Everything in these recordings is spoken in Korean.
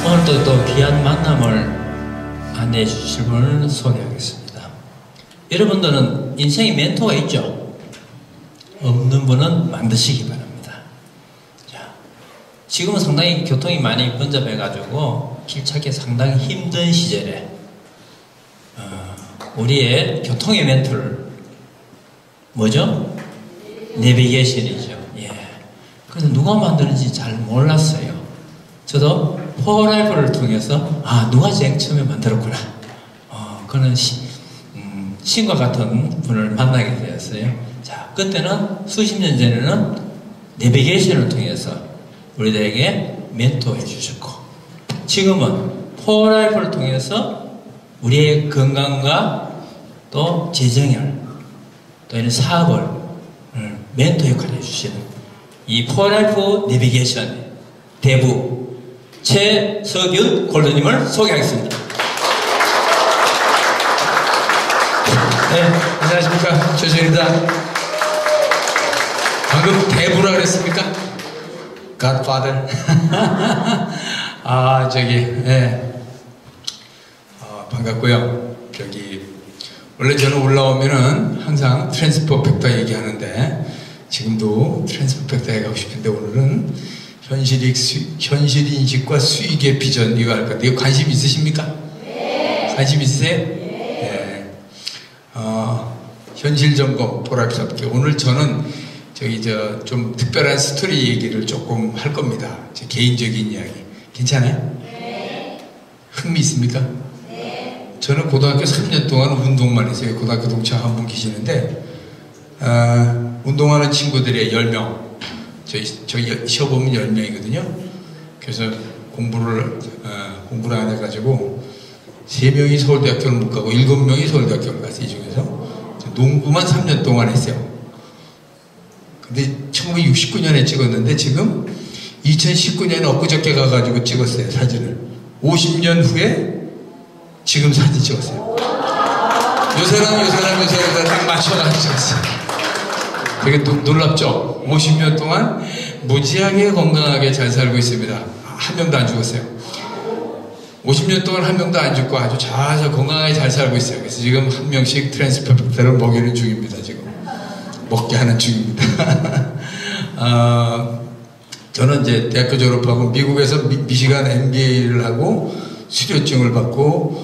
오늘도 또 귀한 만남을 안내해 주실 분을 소개하겠습니다. 여러분들은 인생에 멘토가 있죠? 없는 분은 만드시기 바랍니다. 자, 지금은 상당히 교통이 많이 번잡해가지고 길 찾기 상당히 힘든 시절에 우리의 교통의 멘토를 뭐죠? 내비게이션이죠. 예. 그래서 누가 만드는지 잘 몰랐어요. 저도 포라이프를 통해서 누가 제일 처음에 만들었구나. 그는 신과 같은 분을 만나게 되었어요. 자, 그때는 수십 년 전에는 내비게이션을 통해서 우리들에게 멘토해 주셨고, 지금은 포라이프를 통해서 우리의 건강과 또 재정열, 또 이런 사업을 멘토 역할을 해주시는 이 포라이프 내비게이션 대부 최석윤 골드님을 소개하겠습니다. 네, 안녕하십니까. 최석윤입니다. 방금 대부라 그랬습니까? Godfather. 반갑고요. 원래 저는 올라오면은 항상 트랜스퍼 팩터 얘기하는데, 지금도 트랜스퍼 팩터 얘기하고 싶은데, 오늘은 현실인식과 수익의 비전, 이거 할 건데, 이거 관심 있으십니까? 네. 관심 있으세요? 네. 현실 점검, 보라입 잡기. 오늘 저는 좀 특별한 스토리 얘기를 조금 할 겁니다. 제 개인적인 이야기. 괜찮아요? 네. 흥미 있습니까? 네. 저는 고등학교 3년 동안 운동만 했어요. 고등학교 동창 한 분 계시는데, 운동하는 친구들이 10명. 저희 시험 보면 10명이거든요. 그래서 공부를 안 해가지고 3명이 서울대학교를 못 가고 7명이 서울대학교를 갔어요. 이 중에서 농구만 3년 동안 했어요. 근데 1969년에 찍었는데 지금 2019년에 엊그저께 가가지고 찍었어요. 사진을. 50년 후에 지금 사진 찍었어요. 요 사람 딱 맞춰가지고 찍었어요. 되게 놀랍죠? 50년 동안 무지하게 건강하게 잘 살고 있습니다. 한 명도 안 죽었어요. 50년 동안 한 명도 안 죽고 아주 잘 건강하게 잘 살고 있어요. 그래서 지금 한 명씩 트랜스퍼 팩터를 먹이는 중입니다. 지금 먹게 하는 중입니다. 저는 이제 대학교 졸업하고 미국에서 미시간 MBA를 하고 수료증을 받고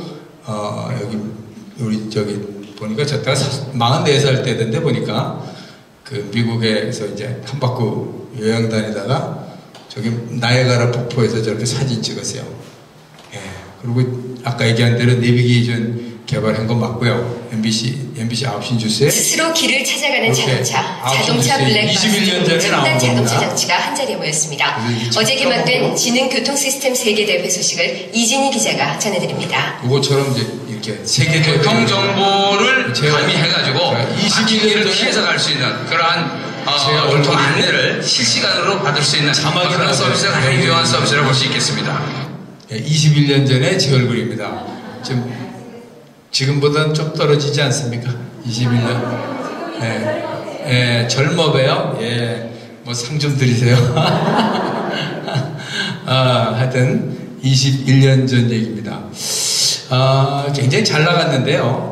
우리 보니까 저때가 44살 때던데 보니까 미국에서 이제 한 바퀴 여행 다니다가 나이아가라 폭포에서 저렇게 사진 찍었어요. 예. 그리고 아까 얘기한 대로 내비게이션 개발한 건 맞고요. MBC 9시 뉴스에 스스로 길을 찾아가는 자동차 블랙박스 21년 전에 나온 자동차 장치가 한자리에 모였습니다. 어제 개막된 지능교통시스템 세계대회 소식을 이진희 기자가 전해드립니다. 이것처럼 이렇게 세계대회 교통정보를 가미해가지고 21년을 피해서 갈 수 있는 그러한 교통 안내를 실시간으로 받을 수 있는 그런 서비스가 가장 유용한 서비스라고 볼 수 있겠습니다. 21년 전에 제 얼굴입니다. 지금보다는 좀 떨어지지 않습니까? 21년. 예, 젊어봬요. 예, 뭐 상 좀 드리세요. 하여튼 21년 전 얘기입니다. 굉장히 잘 나갔는데요.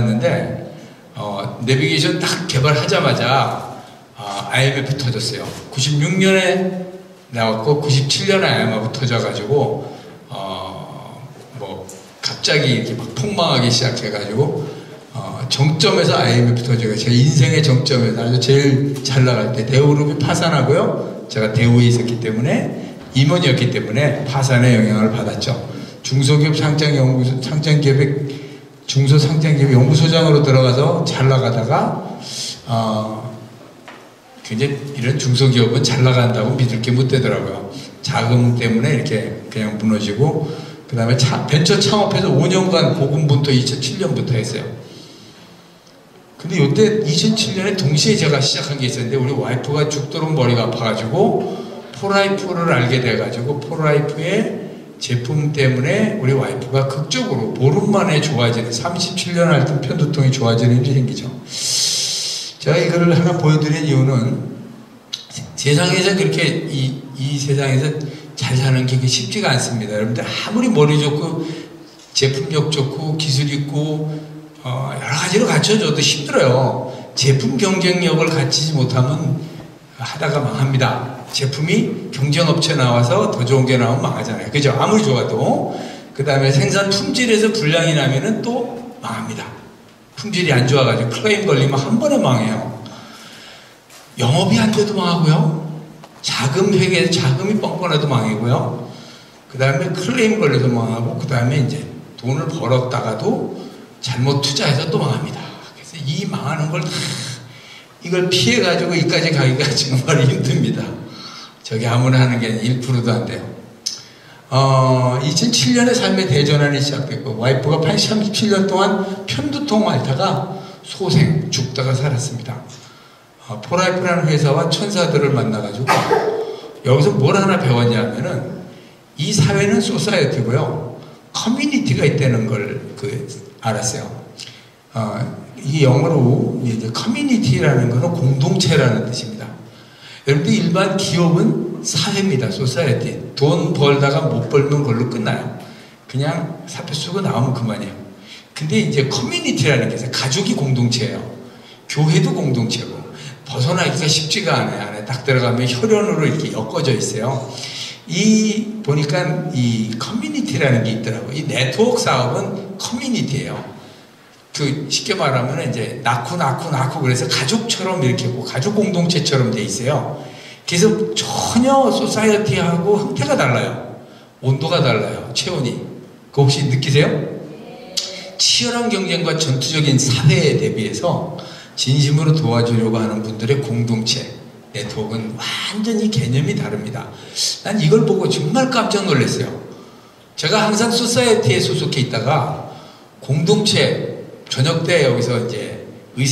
내비게이션 딱 개발하자마자 IMF 터졌어요. 96년에 나왔고 97년에 IMF 터져가지고 갑자기 이렇게 막 폭망하기 시작해가지고 정점에서 IMF 터져가 제 인생의 정점에서 아주 제일 잘 나갈 때 대우그룹이 파산하고요. 제가 대우에 있었기 때문에 임원이었기 때문에 파산의 영향을 받았죠. 중소기업 중소상장기업 연구소장으로 들어가서 잘 나가다가 굉장히 이런 중소기업은 잘 나간다고 믿을 게 못 되더라고요. 자금 때문에 이렇게 그냥 무너지고, 그 다음에 벤처 창업해서 5년간 고군분투 2007년부터 했어요. 근데 이때 2007년에 동시에 제가 시작한 게 있었는데, 우리 와이프가 죽도록 머리가 아파가지고 포라이프를 알게 돼가지고 포라이프의 제품 때문에 우리 와이프가 극적으로 보름 만에 좋아지는, 37년 앓던 편두통이 좋아지는 일이 생기죠. 제가 이거를 하나 보여드린 이유는 세상에서 그렇게 이 세상에서 잘 사는 게 쉽지가 않습니다. 여러분들 아무리 머리 좋고 제품력 좋고 기술 있고 여러 가지로 갖춰줘도 힘들어요. 제품 경쟁력을 갖추지 못하면 하다가 망합니다. 제품이 경쟁업체 나와서 더 좋은 게 나오면 망하잖아요. 그죠? 아무리 좋아도. 그 다음에 생산 품질에서 불량이 나면은 또 망합니다. 품질이 안 좋아가지고 클레임 걸리면 한 번에 망해요. 영업이 안 돼도 망하고요. 자금 회계에서 자금이 뻥뻥해도 망이고요. 그 다음에 클레임 걸려서 망하고, 그 다음에 이제 돈을 벌었다가도 잘못 투자해서 또 망합니다. 그래서 이 망하는 걸 이걸 피해가지고 여기까지 가기가 정말 힘듭니다. 저게 아무나 하는 게 1%도 안 돼요. 2007년에 삶의 대전환이 시작됐고, 와이프가 37년 동안 편두통 앓다가 소생, 죽다가 살았습니다. 포라이프라는 회사와 천사들을 만나가지고 여기서 뭘 하나 배웠냐면은 이 사회는 소사이어티고요, 커뮤니티가 있다는 걸 알았어요. 이 영어로 이제 커뮤니티라는 거는 공동체라는 뜻입니다. 여러분들 일반 기업은 사회입니다. 소사이어티. 돈 벌다가 못 벌면 그걸로 끝나요. 그냥 사표 쓰고 나오면 그만이에요. 근데 이제 커뮤니티라는 게 있어요. 가족이 공동체예요. 교회도 공동체고. 벗어나기가 쉽지가 않아요. 안에 딱 들어가면 혈연으로 이렇게 엮어져 있어요. 보니까 이 커뮤니티라는 게 있더라고요. 이 네트워크 사업은 커뮤니티예요. 쉽게 말하면 이제 낳고 그래서 가족처럼 이렇게 가족 공동체처럼 돼 있어요. 그래서 전혀 소사이어티하고 형태가 달라요. 온도가 달라요. 체온이. 그거 혹시 느끼세요? 치열한 경쟁과 전투적인 사회에 대비해서 진심으로 도와주려고 하는 분들의 공동체, 네트워크는 완전히 개념이 다릅니다. 난 이걸 보고 정말 깜짝 놀랐어요. 제가 항상 소사이어티에 소속해 있다가 공동체, 저녁 때 여기서 이제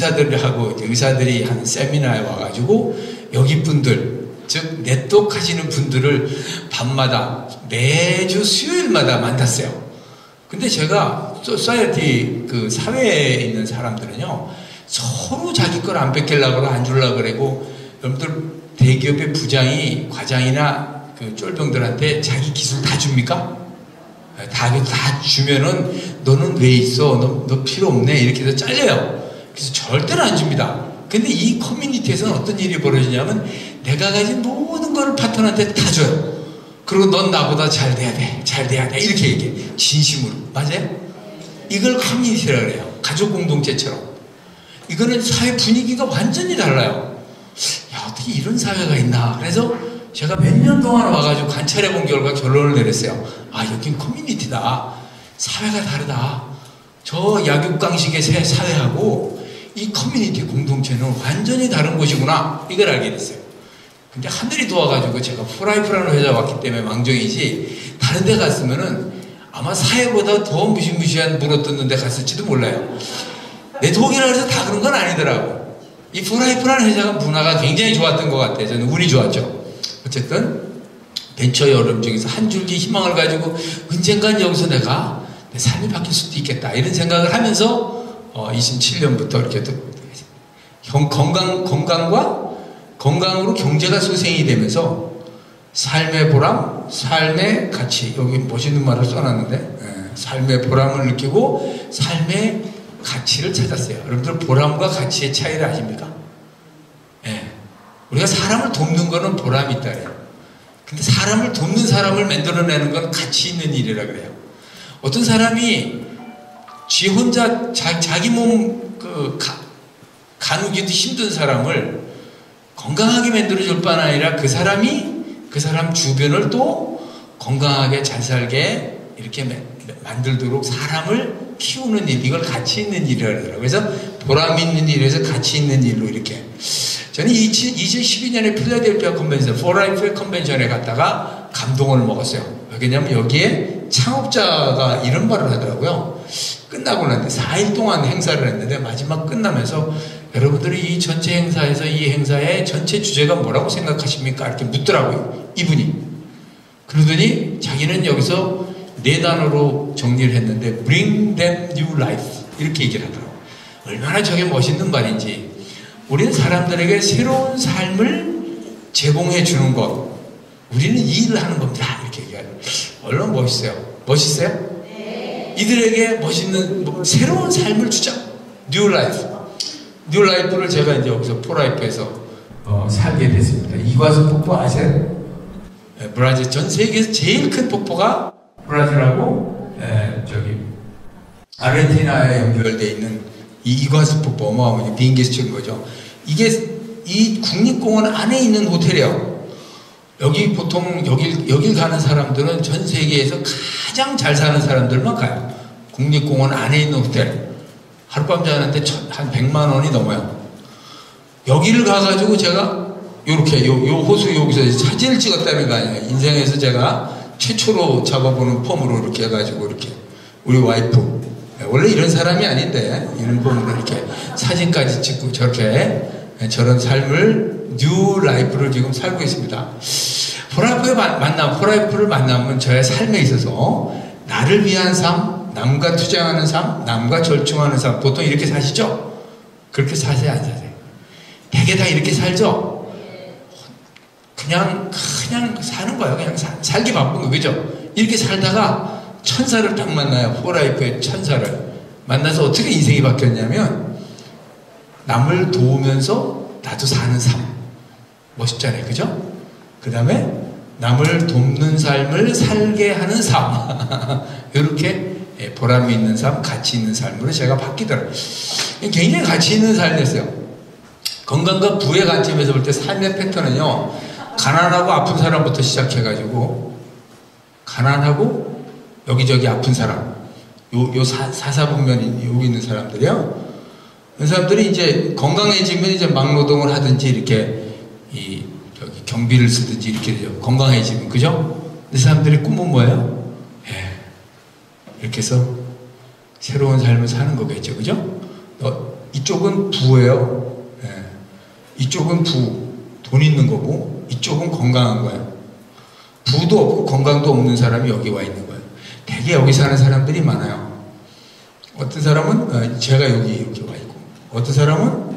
의사들이 하는 세미나에 와가지고 여기 분들, 즉 네트워크 하시는 분들을 밤마다 매주 수요일마다 만났어요. 근데 제가 소사이어티 사회에 있는 사람들은요, 서로 자기 걸 안 뺏기려고 안 주려고 그러고, 여러분들 대기업의 부장이 과장이나 쫄병들한테 자기 기술 다 줍니까? 다 주면은 너는 왜 있어? 너 필요 없네. 이렇게 해서 잘려요. 그래서 절대로 안 줍니다. 근데 이 커뮤니티에서는 어떤 일이 벌어지냐면 내가 가진 모든 거를 파트너한테 다 줘요. 그리고 넌 나보다 잘 돼야 돼. 이렇게 얘기해. 진심으로. 맞아요? 이걸 커뮤니티라고 그래요. 가족 공동체처럼. 이거는 사회 분위기가 완전히 달라요. 야, 어떻게 이런 사회가 있나. 그래서 제가 몇 년 동안 와가지고 관찰해 본 결과 결론을 내렸어요. 여긴 커뮤니티다. 사회가 다르다. 저 약육강식의 사회하고 이 커뮤니티 공동체는 완전히 다른 곳이구나. 이걸 알게 됐어요. 근데 하늘이 도와가지고 제가 포라이프라는 회사 왔기 때문에 망정이지, 다른 데 갔으면은 아마 사회보다 더 무시무시한 물어뜯는 데 갔을지도 몰라요. 네트워크라 해서 다 그런 건 아니더라고. 이 포라이프라는 회사가 문화가 굉장히 좋았던 것 같아요. 저는 운이 좋았죠. 어쨌든 벤처 여름 중에서 한 줄기 희망을 가지고 언젠간 여기서 내 삶이 바뀔 수도 있겠다, 이런 생각을 하면서 27년부터 이렇게 또 건강으로 경제가 소생이 되면서 삶의 보람, 삶의 가치, 여기 멋있는 말을 써놨는데, 삶의 보람을 느끼고 삶의 가치를 찾았어요. 여러분들 보람과 가치의 차이를 아십니까? 우리가 사람을 돕는 거는 보람이 있다 그래요. 근데 사람을 돕는 사람을 만들어내는 건 가치 있는 일이라 그래요. 어떤 사람이 지 혼자 자기 몸 가누기도 힘든 사람을 건강하게 만들어줄 뿐 아니라 그 사람 주변을 또 건강하게 잘 살게 이렇게 만들도록 사람을 키우는 일, 이걸 가치 있는 일이라고 그러더라고요. 그래서 보람 있는 일에서 가치 있는 일로 이렇게. 저는 2012년에 필라델피아 컨벤션, 포라이프 컨벤션에 갔다가 감동을 먹었어요. 왜냐면 여기에 창업자가 이런 말을 하더라고요. 끝나고 났는데 4일 동안 행사를 했는데 마지막 끝나면서 여러분들이 이 전체 행사에서 이 행사의 전체 주제가 뭐라고 생각하십니까? 이렇게 묻더라고요. 이분이. 그러더니 자기는 여기서 4단어로 정리를 했는데 Bring them new life, 이렇게 얘기를 하더라고요. 얼마나 저게 멋있는 말인지. 우리는 사람들에게 새로운 삶을 제공해 주는 것. 우리는 이 일을 하는 겁니다. 이렇게 얘기하죠. 얼마나 멋있어요. 멋있어요? 네. 이들에게 멋있는 새로운 삶을 주자. 뉴 라이프. 뉴 라이프를 제가 이제 여기서 포라이프에서 살게 됐습니다. 이과수 폭포 아세요? 브라질 전 세계에서 제일 큰 폭포가 브라질하고 저기 아르헨티나에 연결되어 있는 이 이과수 폭포, 어마어마하게 비행기에서 찍은 거죠. 이게 이 국립공원 안에 있는 호텔이에요. 여기 보통 여길 가는 사람들은 전 세계에서 가장 잘 사는 사람들만 가요. 국립공원 안에 있는 호텔. 하룻밤 자는데 한 100만 원이 넘어요. 여기를 가가지고 제가 요렇게 요 호수 여기서 사진을 찍었다는 거 아니에요. 인생에서 제가 최초로 잡아보는 폼으로 이렇게 해가지고 이렇게 우리 와이프 원래 이런 사람이 아닌데 이런 폼으로 이렇게 사진까지 찍고 저렇게 저런 삶을 뉴 라이프를 지금 살고 있습니다. 포라이프를 만나면 저의 삶에 있어서 나를 위한 삶, 남과 투쟁하는 삶, 남과 절충하는 삶. 보통 이렇게 사시죠? 그렇게 사세요, 안 사세요? 대개 다 이렇게 살죠? 그냥 사는 거예요. 그냥 살기 바쁜 거, 그죠? 이렇게 살다가 천사를 딱 만나요. 포라이프의 천사를 만나서 어떻게 인생이 바뀌었냐면 남을 도우면서 나도 사는 삶. 멋있잖아요, 그죠? 그 다음에 남을 돕는 삶을 살게 하는 삶. 이렇게 보람이 있는 삶, 가치 있는 삶으로 제가 바뀌더라고요. 굉장히 가치 있는 삶이었어요. 건강과 부의 관점에서 볼 때 삶의 패턴은요, 가난하고 아픈 사람부터 시작해가지고, 가난하고 여기저기 아픈 사람, 사사분면이 여기 있는 사람들이요. 그 사람들이 이제 건강해지면 이제 막노동을 하든지 이렇게 경비를 쓰든지 이렇게 되죠. 건강해지면, 그죠? 이 사람들의 꿈은 뭐예요? 이렇게 해서 새로운 삶을 사는 거겠죠, 그죠? 이쪽은 부예요. 이쪽은 돈 있는 거고, 이쪽은 건강한 거예요. 부도 없고 건강도 없는 사람이 여기 와 있는 거예요. 되게 여기 사는 사람들이 많아요. 어떤 사람은 제가 여기 이렇게 와 있고, 어떤 사람은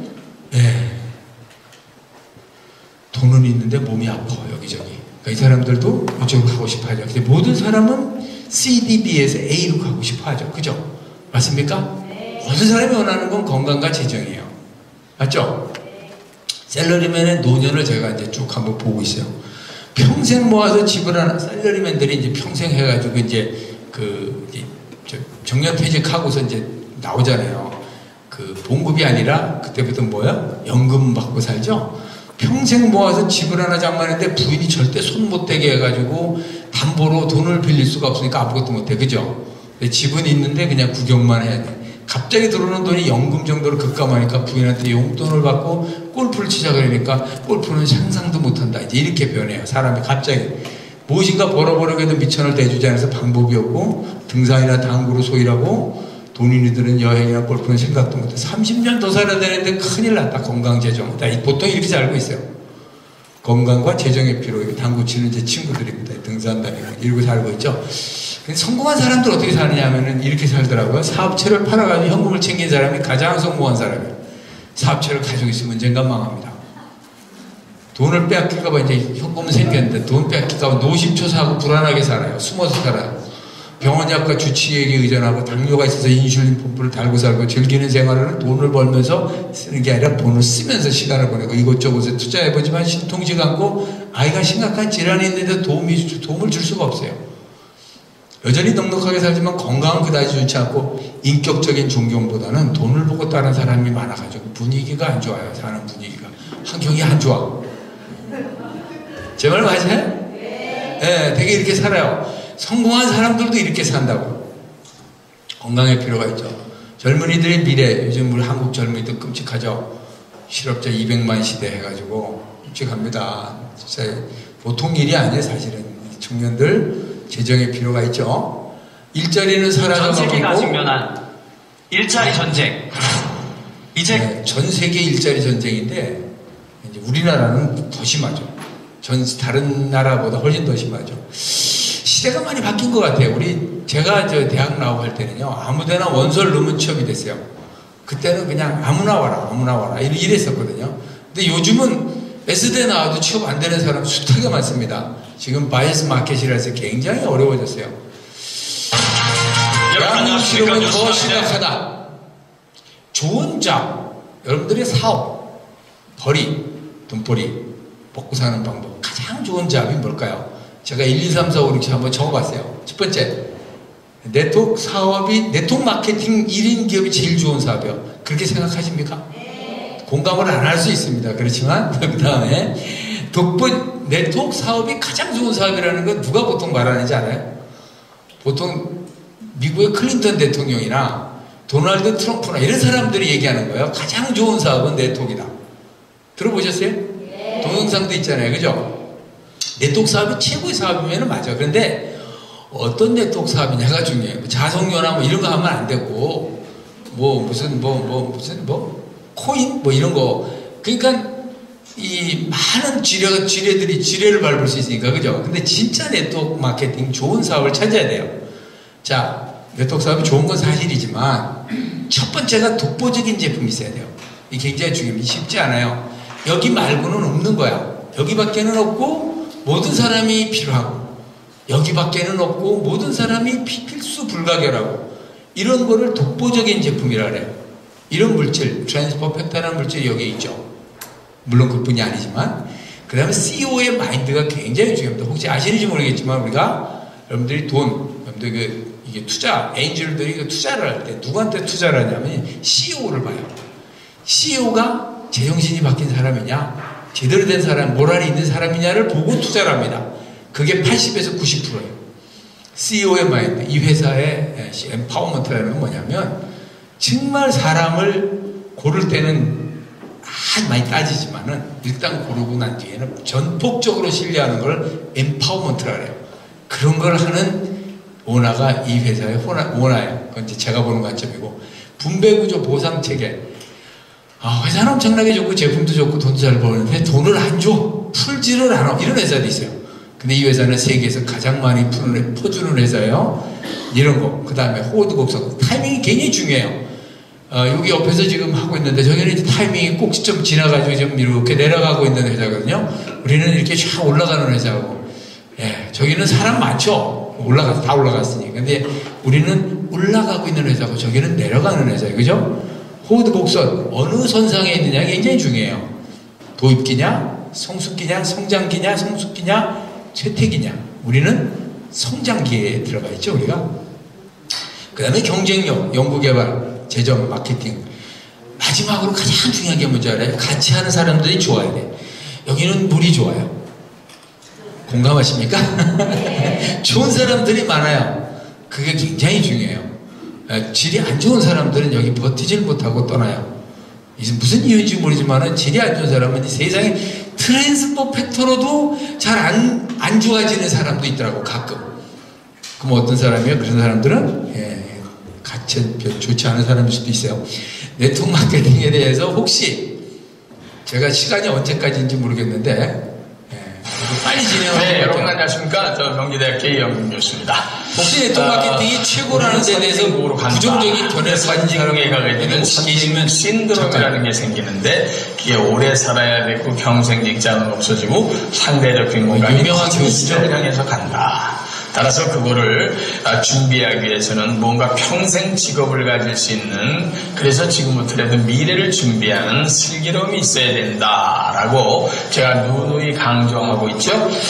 돈은 있는데 몸이 아파 여기저기. 그러니까 이 사람들도 이쪽으로 가고 싶어 하죠. 근데 모든 사람은 CDB에서 A로 가고 싶어 하죠. 그죠? 맞습니까? 네. 모든 사람이 원하는 건 건강과 재정이에요. 맞죠? 네. 셀러리맨의 노년을 제가 이제 쭉 한번 보고 있어요. 평생 모아서 집을 하나, 셀러리맨들이 이제 평생 해가지고 이제 정년퇴직하고서 이제 나오잖아요. 봉급이 아니라 그때부터 뭐야? 연금 받고 살죠? 평생 모아서 집을 하나 장만했는데 부인이 절대 손 못 대게 해가지고 담보로 돈을 빌릴 수가 없으니까 아무것도 못해. 그죠? 집은 있는데 그냥 구경만 해야 돼. 갑자기 들어오는 돈이 연금 정도로 급감하니까 부인한테 용돈을 받고 골프를 치자 그러니까 골프는 상상도 못한다. 이제 이렇게 변해요. 사람이 갑자기. 무엇인가 벌어보려고 해도 미천을 대주지 않아서 방법이 없고 등산이나 당구로 소일하고 돈인이들은 여행이나 골프는 생각도 못해. 30년 더 살아야 되는데 큰일 났다. 건강, 재정. 보통 이렇게 살고 있어요. 건강과 재정의 필요. 당구 치는 제 친구들입니다. 등산 다니고 이러고 살고 있죠. 성공한 사람들 어떻게 사느냐 하면은 이렇게 살더라고요. 사업체를 팔아가지고 현금을 챙긴 사람이 가장 성공한 사람이에요. 사업체를 가지고 있으면 언젠가 망합니다. 돈을 빼앗길까봐 이제 현금은 생겼는데 돈 빼앗길까봐 노심초사하고 불안하게 살아요. 숨어서 살아요. 병원약과 주치의에게 의존하고 당뇨가 있어서 인슐린 펌프를 달고 살고 즐기는 생활은 돈을 벌면서 쓰는 게 아니라 돈을 쓰면서 시간을 보내고 이곳저곳에 투자해보지만 신통치 않고 아이가 심각한 질환이 있는데 도움을 줄 수가 없어요. 여전히 넉넉하게 살지만 건강은 그다지 좋지 않고 인격적인 존경보다는 돈을 보고 따른 사람이 많아가지고 분위기가 안 좋아요. 사는 분위기가. 환경이 안 좋아. 제 말 맞아요? 네, 되게 이렇게 살아요. 성공한 사람들도 이렇게 산다고. 건강의 필요가 있죠. 젊은이들의 미래, 요즘 우리 한국 젊은이들 끔찍하죠. 실업자 200만 시대 해가지고 끔찍합니다. 진짜 보통 일이 아니에요. 사실은 청년들 재정의 필요가 있죠. 일자리는 사라져가고 전 세계가 직면한 일자리 전쟁. 이제 전 세계 일자리 전쟁인데 이제 우리나라는 더 심하죠. 다른 나라보다 훨씬 더 심하죠. 시대가 많이 바뀐 것 같아요. 제가 대학 나오고 할 때는요, 아무데나 원서를 넣으면 취업이 됐어요. 그때는 그냥 아무나 와라 이랬었거든요. 근데 요즘은 S대 나와도 취업 안 되는 사람 숱하게 많습니다. 지금 바이어스 마켓이라서 굉장히 어려워졌어요. 대한민국 실업은 더 심각하다. 좋은 잡, 여러분들의 사업, 벌이, 돈벌이, 먹고 사는 방법, 가장 좋은 잡이 뭘까요? 제가 1, 2, 3, 4, 5, 6, 7 한번 적어봤어요. 첫 번째, 네트워크 사업이, 네트워크 마케팅 1인 기업이 제일 좋은 사업이요. 그렇게 생각하십니까? 공감을 안 할 수 있습니다. 그렇지만 그 다음에 네트워크 사업이 가장 좋은 사업이라는 건 누가 보통 말하는지 알아요? 보통 미국의 클린턴 대통령이나 도널드 트럼프나 이런 사람들이 얘기하는 거예요. 가장 좋은 사업은 네트워크이다. 들어보셨어요? 동영상도 있잖아요. 그죠? 네트워크 사업이 최고의 사업이면 맞아. 그런데 어떤 네트워크 사업이냐가 중요해요. 자석료나 뭐 이런 거 하면 안 되고 무슨 코인 이런 거. 그러니까 이 많은 지뢰들이 지뢰를 밟을 수 있으니까. 그죠? 근데 진짜 네트워크 마케팅 좋은 사업을 찾아야 돼요. 자, 네트워크 사업이 좋은 건 사실이지만 첫 번째가 독보적인 제품이 있어야 돼요. 이게 굉장히 중요합니다. 쉽지 않아요. 여기 말고는 없는 거야. 여기밖에는 없고 모든 사람이 필요하고 여기밖에는 없고 모든 사람이 필수 불가결하고 이런 거를 독보적인 제품이라 그래요. 이런 물질, 트랜스퍼 팩터라는 물질이 여기에 있죠. 물론 그뿐이 아니지만 그 다음에 CEO의 마인드가 굉장히 중요합니다. 혹시 아시는지 모르겠지만 우리가 여러분들이 이게 투자, 엔젤들이 투자를 할 때 누구한테 투자를 하냐면 CEO를 봐요. CEO가 제정신이 바뀐 사람이냐, 제대로 된 사람, 모랄이 있는 사람이냐를 보고 투자를 합니다. 그게 80에서 90%예요. CEO의 마인드, 이 회사의 엠파워먼트라는 건 뭐냐면 정말 사람을 고를 때는 아주 많이 따지지만은 일단 고르고 난 뒤에는 전폭적으로 신뢰하는 걸 엠파워먼트라 그래요. 그런 걸 하는 오너가 이 회사의 오너예요. 그건 이제 제가 보는 관점이고, 분배구조 보상체계. 회사는 엄청나게 좋고 제품도 좋고 돈도 잘 버는데 돈을 안 줘. 풀지를 않아. 이런 회사도 있어요. 근데 이 회사는 세계에서 가장 많이 퍼주는 회사예요. 이런 거. 그 다음에 호드 곡선. 타이밍이 굉장히 중요해요. 여기 옆에서 지금 하고 있는데 저기는 이제 타이밍이 꼭 좀 지나가지고 좀 이렇게 내려가고 있는 회사거든요. 우리는 이렇게 쫙 올라가는 회사고, 저기는 사람 많죠. 다 올라갔으니. 근데 우리는 올라가고 있는 회사고 저기는 내려가는 회사예요. 그죠? 호드 곡선. 어느 선상에 있느냐 굉장히 중요해요. 도입기냐, 성숙기냐, 성장기냐, 성숙기냐, 쇠퇴기냐. 우리는 성장기에 들어가 있죠, 우리가. 그 다음에 경쟁력, 연구개발, 재정, 마케팅. 마지막으로 가장 중요한 게 뭔지 알아요? 같이 하는 사람들이 좋아야 돼. 여기는 물이 좋아요. 공감하십니까? 좋은 사람들이 많아요. 그게 굉장히 중요해요. 질이 안 좋은 사람들은 여기 버티질 못하고 떠나요. 무슨 이유인지 모르지만 질이 안 좋은 사람은 세상에 트랜스퍼 팩터로도 잘 안 좋아지는 사람도 있더라고, 가끔. 그럼 어떤 사람이에요? 그런 사람들은 같이 좋지 않은 사람일 수도 있어요. 네트워크 마케팅에 대해서 혹시 제가 시간이 언제까지인지 모르겠는데 빨리 진행하고. 네, 여러분 안녕하십니까? 저 명지대학교 이영균 교수입니다. 혹시 네트워크 마케팅이 최고라는 데 대해서 부정적인 견해를 가진 사람이 가게 되면 선진 신드롬이라는 게 생기는데, 그게 오래 살아야 되고 평생 직장은 없어지고 상대적 빈곤감이 유명한 교수를 향해서 간다. 따라서 그거를 준비하기 위해서는 뭔가 평생 직업을 가질 수 있는, 그래서 지금부터라도 미래를 준비하는 슬기로움이 있어야 된다라고 제가 누누이 강조하고 있죠.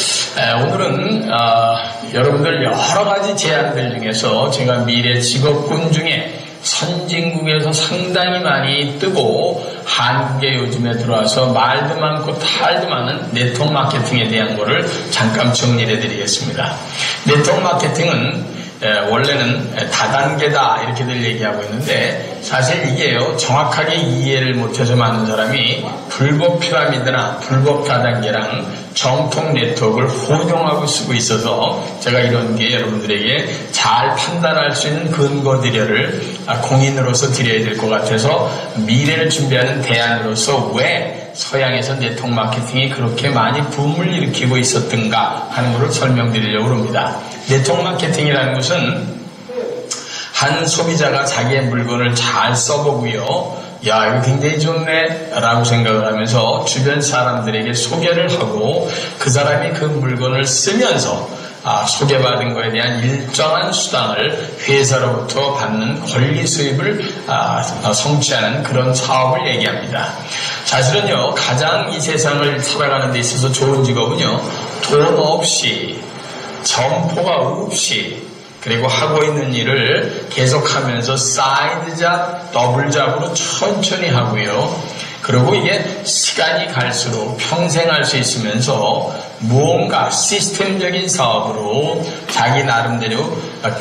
오늘은 여러분들 여러 가지 제안들 중에서 제가 미래 직업군 중에 선진국에서 상당히 많이 뜨고 한국에 요즘에 들어와서 말도 많고 탈도 많은 네트워크 마케팅에 대한 거를 잠깐 정리해 드리겠습니다. 네트워크 마케팅은 원래는 다단계다 이렇게들 얘기하고 있는데, 사실 이게요, 정확하게 이해를 못해서 많은 사람이 불법 피라미드나 불법 다단계랑 정통 네트워크를 혼용하고 쓰고 있어서 제가 이런 게 여러분들에게 잘 판단할 수 있는 근거들을 공인으로서 드려야 될 것 같아서, 미래를 준비하는 대안으로서 왜 서양에서 네트워크 마케팅이 그렇게 많이 붐을 일으키고 있었던가 하는 것을 설명드리려고 합니다. 네트워크 마케팅이라는 것은 한 소비자가 자기의 물건을 잘 써보고요, 야, 이거 굉장히 좋네 라고 생각을 하면서 주변 사람들에게 소개를 하고 그 사람이 그 물건을 쓰면서 소개받은 거에 대한 일정한 수당을 회사로부터 받는 권리 수입을 성취하는 그런 사업을 얘기합니다. 사실은요, 가장 이 세상을 살아가는 데 있어서 좋은 직업은요, 돈 없이, 점포가 없이, 그리고 하고 있는 일을 계속하면서 사이드 잡, 더블 잡으로 천천히 하고요. 그리고 이게 시간이 갈수록 평생 할 수 있으면서 무언가 시스템적인 사업으로 자기 나름대로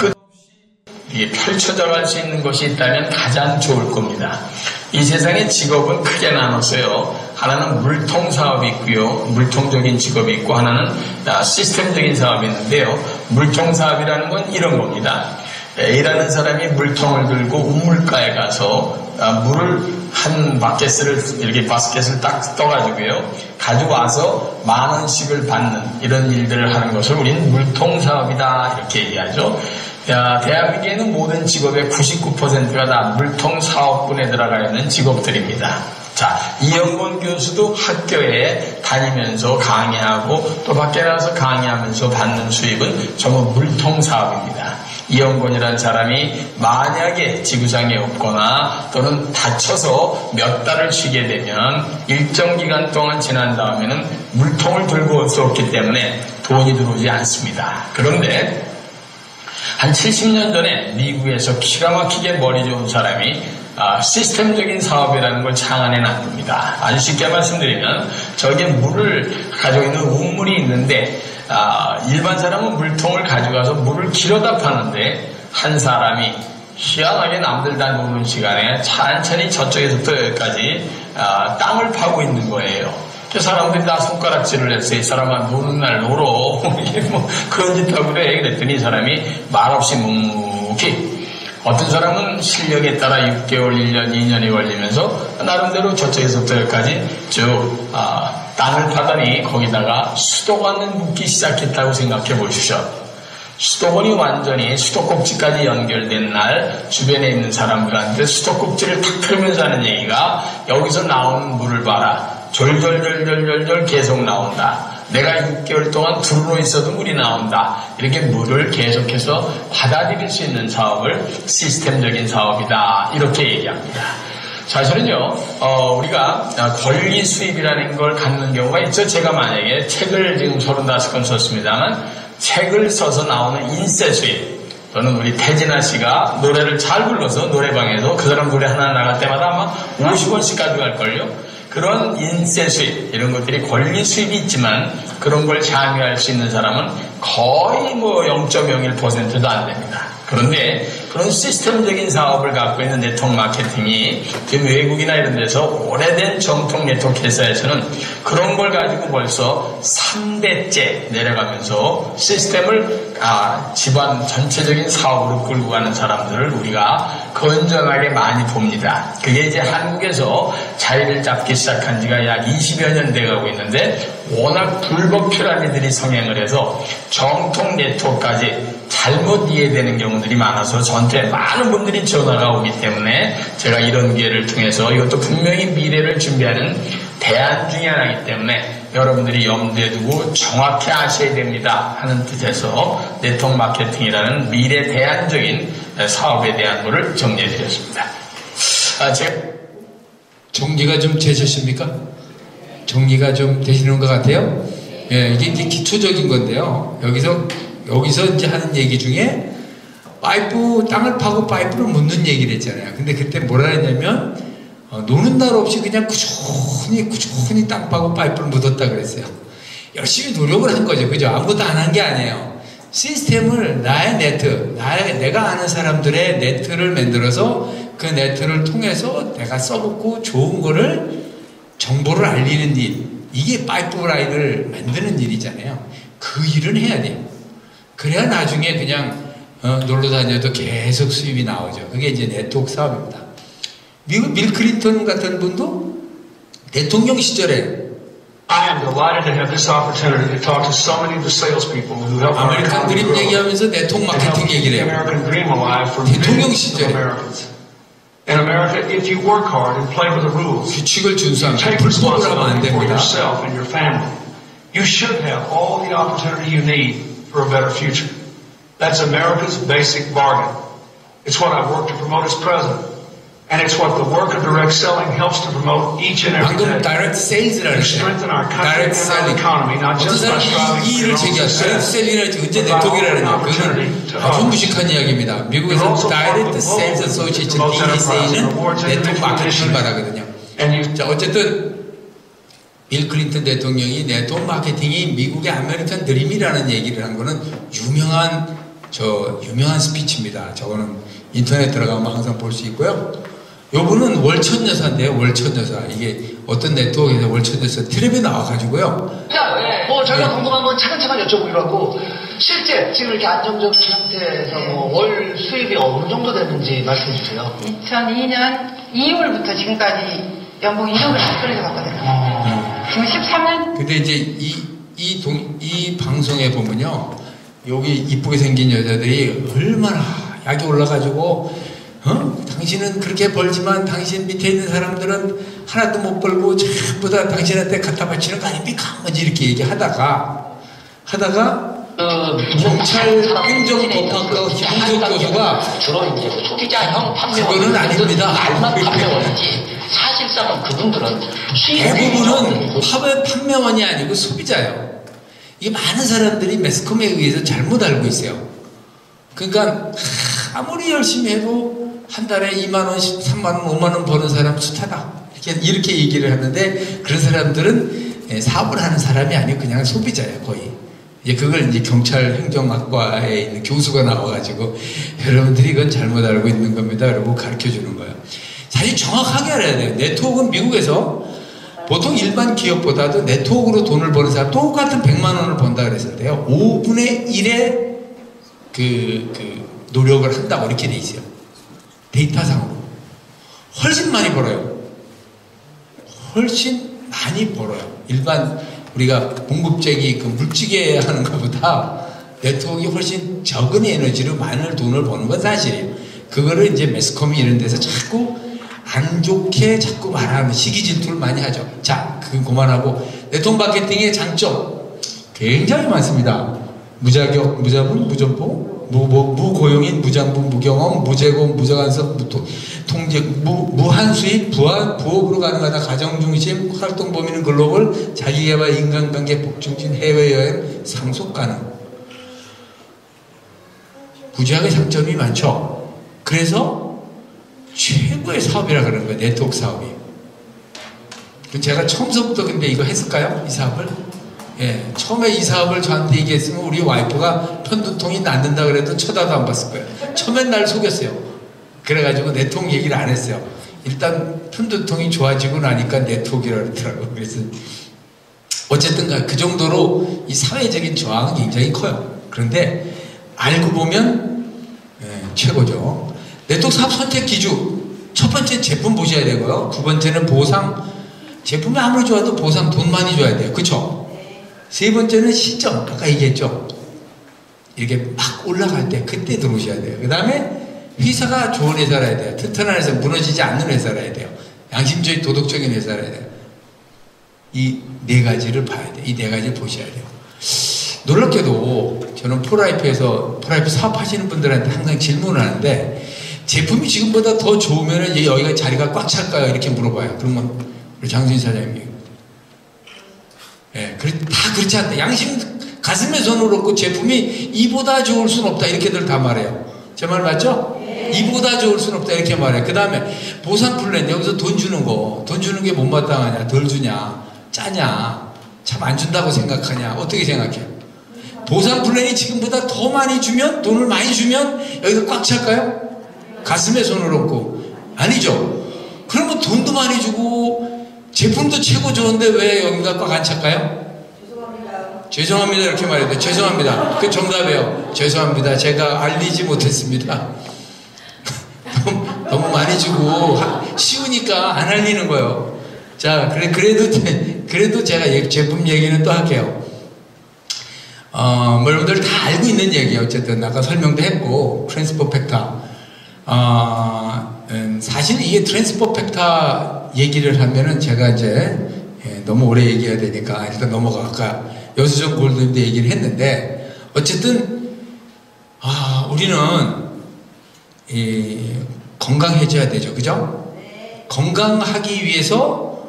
끝없이 펼쳐져 갈 수 있는 것이 있다면 가장 좋을 겁니다. 이 세상의 직업은 크게 나눴어요. 하나는 물통 사업이 있고요. 물통적인 직업이 있고 하나는 시스템적인 사업이 있는데요. 물통 사업이라는 건 이런 겁니다. A라는 사람이 물통을 들고 우물가에 가서 물을 한 바켓을 이렇게 바스켓을 딱 떠가지고요. 가지고 와서 10,000원씩을 받는 이런 일들을 하는 것을 우리는 물통 사업이다 이렇게 얘기하죠. 대한민국에는 모든 직업의 99%가 다 물통 사업군에 들어가 있는 직업들입니다. 자, 이영곤 교수도 학교에 다니면서 강의하고 또 밖에 나가서 강의하면서 받는 수입은 전부 물통 사업입니다. 이영곤이라는 사람이 만약에 지구상에 없거나 또는 다쳐서 몇 달을 쉬게 되면 일정 기간 동안 지난 다음에는 물통을 들고 올 수 없기 때문에 돈이 들어오지 않습니다. 그런데 한 70년 전에 미국에서 기가 막히게 머리 좋은 사람이 시스템적인 사업이라는 걸 창안해 놨습니다. 아주 쉽게 말씀드리면 저기에 물을 가지고 있는 우물이 있는데 일반 사람은 물통을 가져가서 물을 길어다 파는데 한 사람이 희한하게 남들 다 노는 시간에 천천히 저쪽에서부터 여기까지 땅을 파고 있는 거예요. 그 사람들이 다 손가락질을 했어요. 이 사람아 노는 날 놀어. 이게 뭐 그런 짓 하고 그래. 그랬더니 이 사람이 말없이 묵묵히 어떤 사람은 실력에 따라 6개월, 1년, 2년이 걸리면서 나름대로 저쪽에서부터 여기까지 쭉 땅을 파더니 거기다가 수도관을 묻기 시작했다고 생각해 보십시오. 수도관이 완전히 수도꼭지까지 연결된 날 주변에 있는 사람들한테 수도꼭지를 탁 틀면서 하는 얘기가 여기서 나오는 물을 봐라. 졸졸졸졸졸 계속 나온다. 내가 6개월 동안 두루로 있어도 물이 나온다. 이렇게 물을 계속해서 받아들일 수 있는 사업을 시스템적인 사업이다. 이렇게 얘기합니다. 사실은요, 우리가 권리 수입이라는 걸 갖는 경우가 있죠. 제가 만약에 책을 지금 35권 썼습니다만 책을 써서 나오는 인쇄 수입 또는 우리 태진아 씨가 노래를 잘 불러서 노래방에서 그 사람 노래 하나 나갈 때마다 아마 50원씩 가져갈걸요. 그런 인쇄 수입 이런 것들이 권리 수입이 있지만 그런 걸 참여할 수 있는 사람은 거의 뭐 0.01%도 안 됩니다. 그런데 그런 시스템적인 사업을 갖고 있는 네트워크 마케팅이 지금 외국이나 이런 데서 오래된 정통 네트워크 회사에서는 그런 걸 가지고 벌써 3대째 내려가면서 시스템을 집안 전체적인 사업으로 끌고 가는 사람들을 우리가 건전하게 많이 봅니다. 그게 이제 한국에서 자리를 잡기 시작한 지가 약 20여 년 돼가고 있는데 워낙 불법 피라미드들이 성행을 해서 정통 네트워크까지 잘못 이해되는 경우들이 많아서 저한테 많은 분들이 전화가 오기 때문에 제가 이런 기회를 통해서 이것도 분명히 미래를 준비하는 대안 중에 하나이기 때문에 여러분들이 염두에 두고 정확히 아셔야 됩니다 하는 뜻에서 네트워크 마케팅이라는 미래 대안적인 사업에 대한 것을 정리해 드렸습니다. 정리가 좀 되셨습니까? 정리가 좀 되시는 것 같아요? 예, 이게 이제 기초적인 건데요. 여기서 이제 하는 얘기 중에 땅을 파고 파이프를 묻는 얘기를 했잖아요. 근데 그때 뭐라 했냐면 노는 날 없이 그냥 꾸준히 땅 파고 파이프를 묻었다 그랬어요. 열심히 노력을 한 거죠. 그죠? 아무것도 안 한 게 아니에요. 시스템을 나의 네트, 내가 아는 사람들의 네트를 만들어서 그 네트를 통해서 내가 써먹고 좋은 거를 정보를 알리는 일, 이게 파이프라인을 만드는 일이잖아요. 그 일은 해야 돼요. 그래야 나중에 그냥 놀러 다녀도 계속 수입이 나오죠. 그게 이제 네트워크 사업입니다. 미국 빌 클린턴 같은 분도 대통령 시절에 I am delighted to have this opportunity to talk to so many of the salespeople who help our 아메리칸 economy 드림 grow 얘기하면서 네트워크 and help 마케팅 keep 얘기를 the 해요. American dream alive for 대통령 millions of 시절에. Americans. In America, if you work hard and play by the rules, 규칙을 준수하면 take 불법을 하면 안 responsibility for 됩니다. yourself and your family, you should have all the opportunity you need for a better future. That's America's basic bargain. It's what I work to promote as president. And it's what the work of direct selling helps to promote each and every 방금 day. direct sales라는 To strengthen our country direct and our selling. economy, not 어떤 just by 사람이 striving 이 for 일을 your own 제기하죠. direct success. selling이라는 언제 네트워크라는 그거는 아주 무식한 이야기입니다. 미국에서 direct sales association DSA는 네트워크 마케팅을 말하거든요. And 자, 어쨌든 빌 클린턴 대통령이 네트워크 마케팅이 미국의 아메리칸 드림이라는 얘기를 한 거는 유명한 스피치입니다. 저거는 인터넷 들어가면 항상 볼 수 있고요. 요분은 월천여사인데요, 월천여사. 이게 어떤 네트워크에서 월천여사 텔레비에 나와가지고요. 뭐 저희가 궁금한 건 차근차근 여쭤보기로 하고 실제 지금 이렇게 안정적인 상태에서 뭐 월 수입이 어느 정도 되는지 말씀해 주세요. 2002년 2월부터 지금까지 연봉 1억을 안 받거든요. 지금 13년? 근데 이제 이 방송에 보면요, 여기 이쁘게 생긴 여자들이 얼마나 약이 올라가지고 당신은 그렇게 벌지만 당신 밑에 있는 사람들은 하나도 못 벌고 전부 다 당신한테 갖다 바치는 거 아닙니까? 먼저 이렇게 얘기하다가 경찰 행정법학과 행정교수가 주로 이제 소비자형 판매원 그거는 아닙니다. 말만 판매원이지 사실상은 그분들은 대부분은 판매원이 아니고 소비자예요. 이게 많은 사람들이 매스컴에 의해서 잘못 알고 있어요. 그러니까 아무리 열심히 해도 한 달에 2만원, 3만원, 5만원 버는 사람 숱하다. 이렇게 얘기를 하는데 그런 사람들은 사업을 하는 사람이 아니고 그냥 소비자예요, 거의. 이제 그걸 이제 경찰 행정학과에 있는 교수가 나와가지고 여러분들이 이건 잘못 알고 있는 겁니다. 라고 가르쳐 주는 거예요. 사실 정확하게 알아야 돼요. 네트워크는 미국에서 보통 일반 기업보다도 네트워크로 돈을 버는 사람 똑같은 100만원을 번다 그랬을 때요. 5분의 1의 노력을 한다고 이렇게 돼 있어요. 데이터상으로. 훨씬 많이 벌어요. 훨씬 많이 벌어요. 일반 우리가 공급쟁이 물찌개 하는 것보다 네트워크가 훨씬 적은 에너지로 많은 돈을 버는 건 사실이에요. 그거를 이제 매스컴이 이런 데서 자꾸 안 좋게 자꾸 말하는 시기 질투를 많이 하죠. 자, 그건 그만하고 네트워크 마케팅의 장점 굉장히 많습니다. 무자격, 무자본, 무전포, 무고용인, 무장부, 무경험, 무재고, 무자간섭, 통제, 무한수입, 부업으로 가능하다, 가정중심, 활동 범위는 글로벌, 자기개발, 인간관계, 복중진, 해외여행, 상속 가능. 무제약의 장점이 많죠. 그래서 최고의 사업이라 그러는 거예요. 네트워크 사업이. 제가 처음서부터 근데 이거 했을까요? 이 사업을? 예, 처음에 이 사업을 저한테 얘기했으면 우리 와이프가 편두통이 낫는다 그래도 쳐다도 안 봤을 거예요. 처음엔 날 속였어요. 그래가지고 네트워크 얘기를 안 했어요. 일단 편두통이 좋아지고 나니까 네트워크라고 그러더라고요. 그래서 어쨌든 그 정도로 이 사회적인 저항은 굉장히 커요. 그런데 알고 보면 최고죠. 네트워크 사업 선택 기준. 첫 번째 제품 보셔야 되고요. 두 번째는 보상. 제품이 아무리 좋아도 보상 돈 많이 줘야 돼요. 그쵸? 세 번째는 시점. 아까 얘기했죠. 이렇게 막 올라갈 때 그때 들어오셔야 돼요. 그 다음에 회사가 좋은 회사라야 돼요. 튼튼한 회사, 무너지지 않는 회사라야 돼요. 양심적인 도덕적인 회사라야 돼요. 이 네 가지를 봐야 돼요. 이 네 가지를 보셔야 돼요. 놀랍게도 저는 프로라이프에서 프로라이프 사업하시는 분들한테 항상 질문을 하는데 제품이 지금보다 더 좋으면 여기가 자리가 꽉 찰까요? 이렇게 물어봐요. 그러면 우리 장순희 사장님이 다 그렇지 않다. 양심 가슴에 손을 얹고 제품이 이보다 좋을 순 없다. 이렇게들 다 말해요. 제 말 맞죠? 이보다 좋을 순 없다. 이렇게 말해요. 그 다음에 보상 플랜. 여기서 돈 주는 거. 돈 주는 게 못마땅하냐? 덜 주냐? 짜냐? 참 안 준다고 생각하냐? 어떻게 생각해요? 보상 플랜이 지금보다 더 많이 주면, 돈을 많이 주면 여기서 꽉 찰까요? 가슴에 손을 얹고. 아니죠. 그러면 돈도 많이 주고 제품도 최고 좋은데 왜 여기가 꽉 안 찰까요? 죄송합니다. 이렇게 말해야 돼. 죄송합니다. 그 정답이에요. 죄송합니다. 제가 알리지 못했습니다. 너무 많이 주고 쉬우니까 안 알리는 거예요. 자, 그래도 제가 제품 얘기는 또 할게요. 여러분들 다 알고 있는 얘기예요. 어쨌든 아까 설명도 했고 트랜스퍼 팩터 40 사실 이게 트랜스포 팩터 얘기를 하면은 제가 이제 너무 오래 얘기해야 되니까 일단 넘어가. 아까 여수정 골드인데 얘기를 했는데 어쨌든 우리는 건강해져야 되죠, 그죠? 건강하기 위해서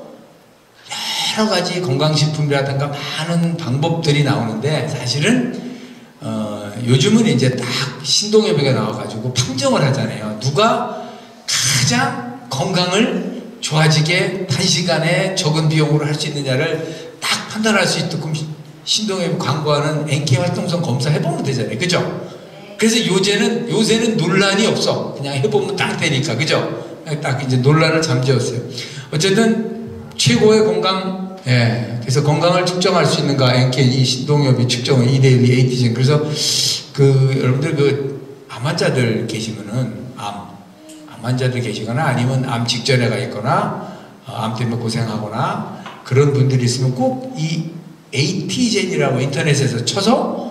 여러 가지 건강식품이라든가 많은 방법들이 나오는데 사실은 요즘은 이제 딱 신동엽이가 나와가지고 판정을 하잖아요. 누가 가장 건강을 좋아지게 단시간에 적은 비용으로 할 수 있느냐를 딱 판단할 수 있게끔 신동엽이 광고하는 NK 활동성 검사 해보면 되잖아요, 그죠? 그래서 요새는 논란이 없어. 그냥 해보면 딱 되니까, 그죠? 딱 이제 논란을 잠재웠어요. 어쨌든 최고의 건강, 그래서 건강을 측정할 수 있는가, NK 이 신동엽이 측정은 이데일리 에이티젠. 그래서 여러분들 암 환자들 계시면은 암 환자들 계시거나 아니면 암 직전에 가 있거나 암 때문에 고생하거나 그런 분들이 있으면 꼭 이 에이티젠이라고 인터넷에서 쳐서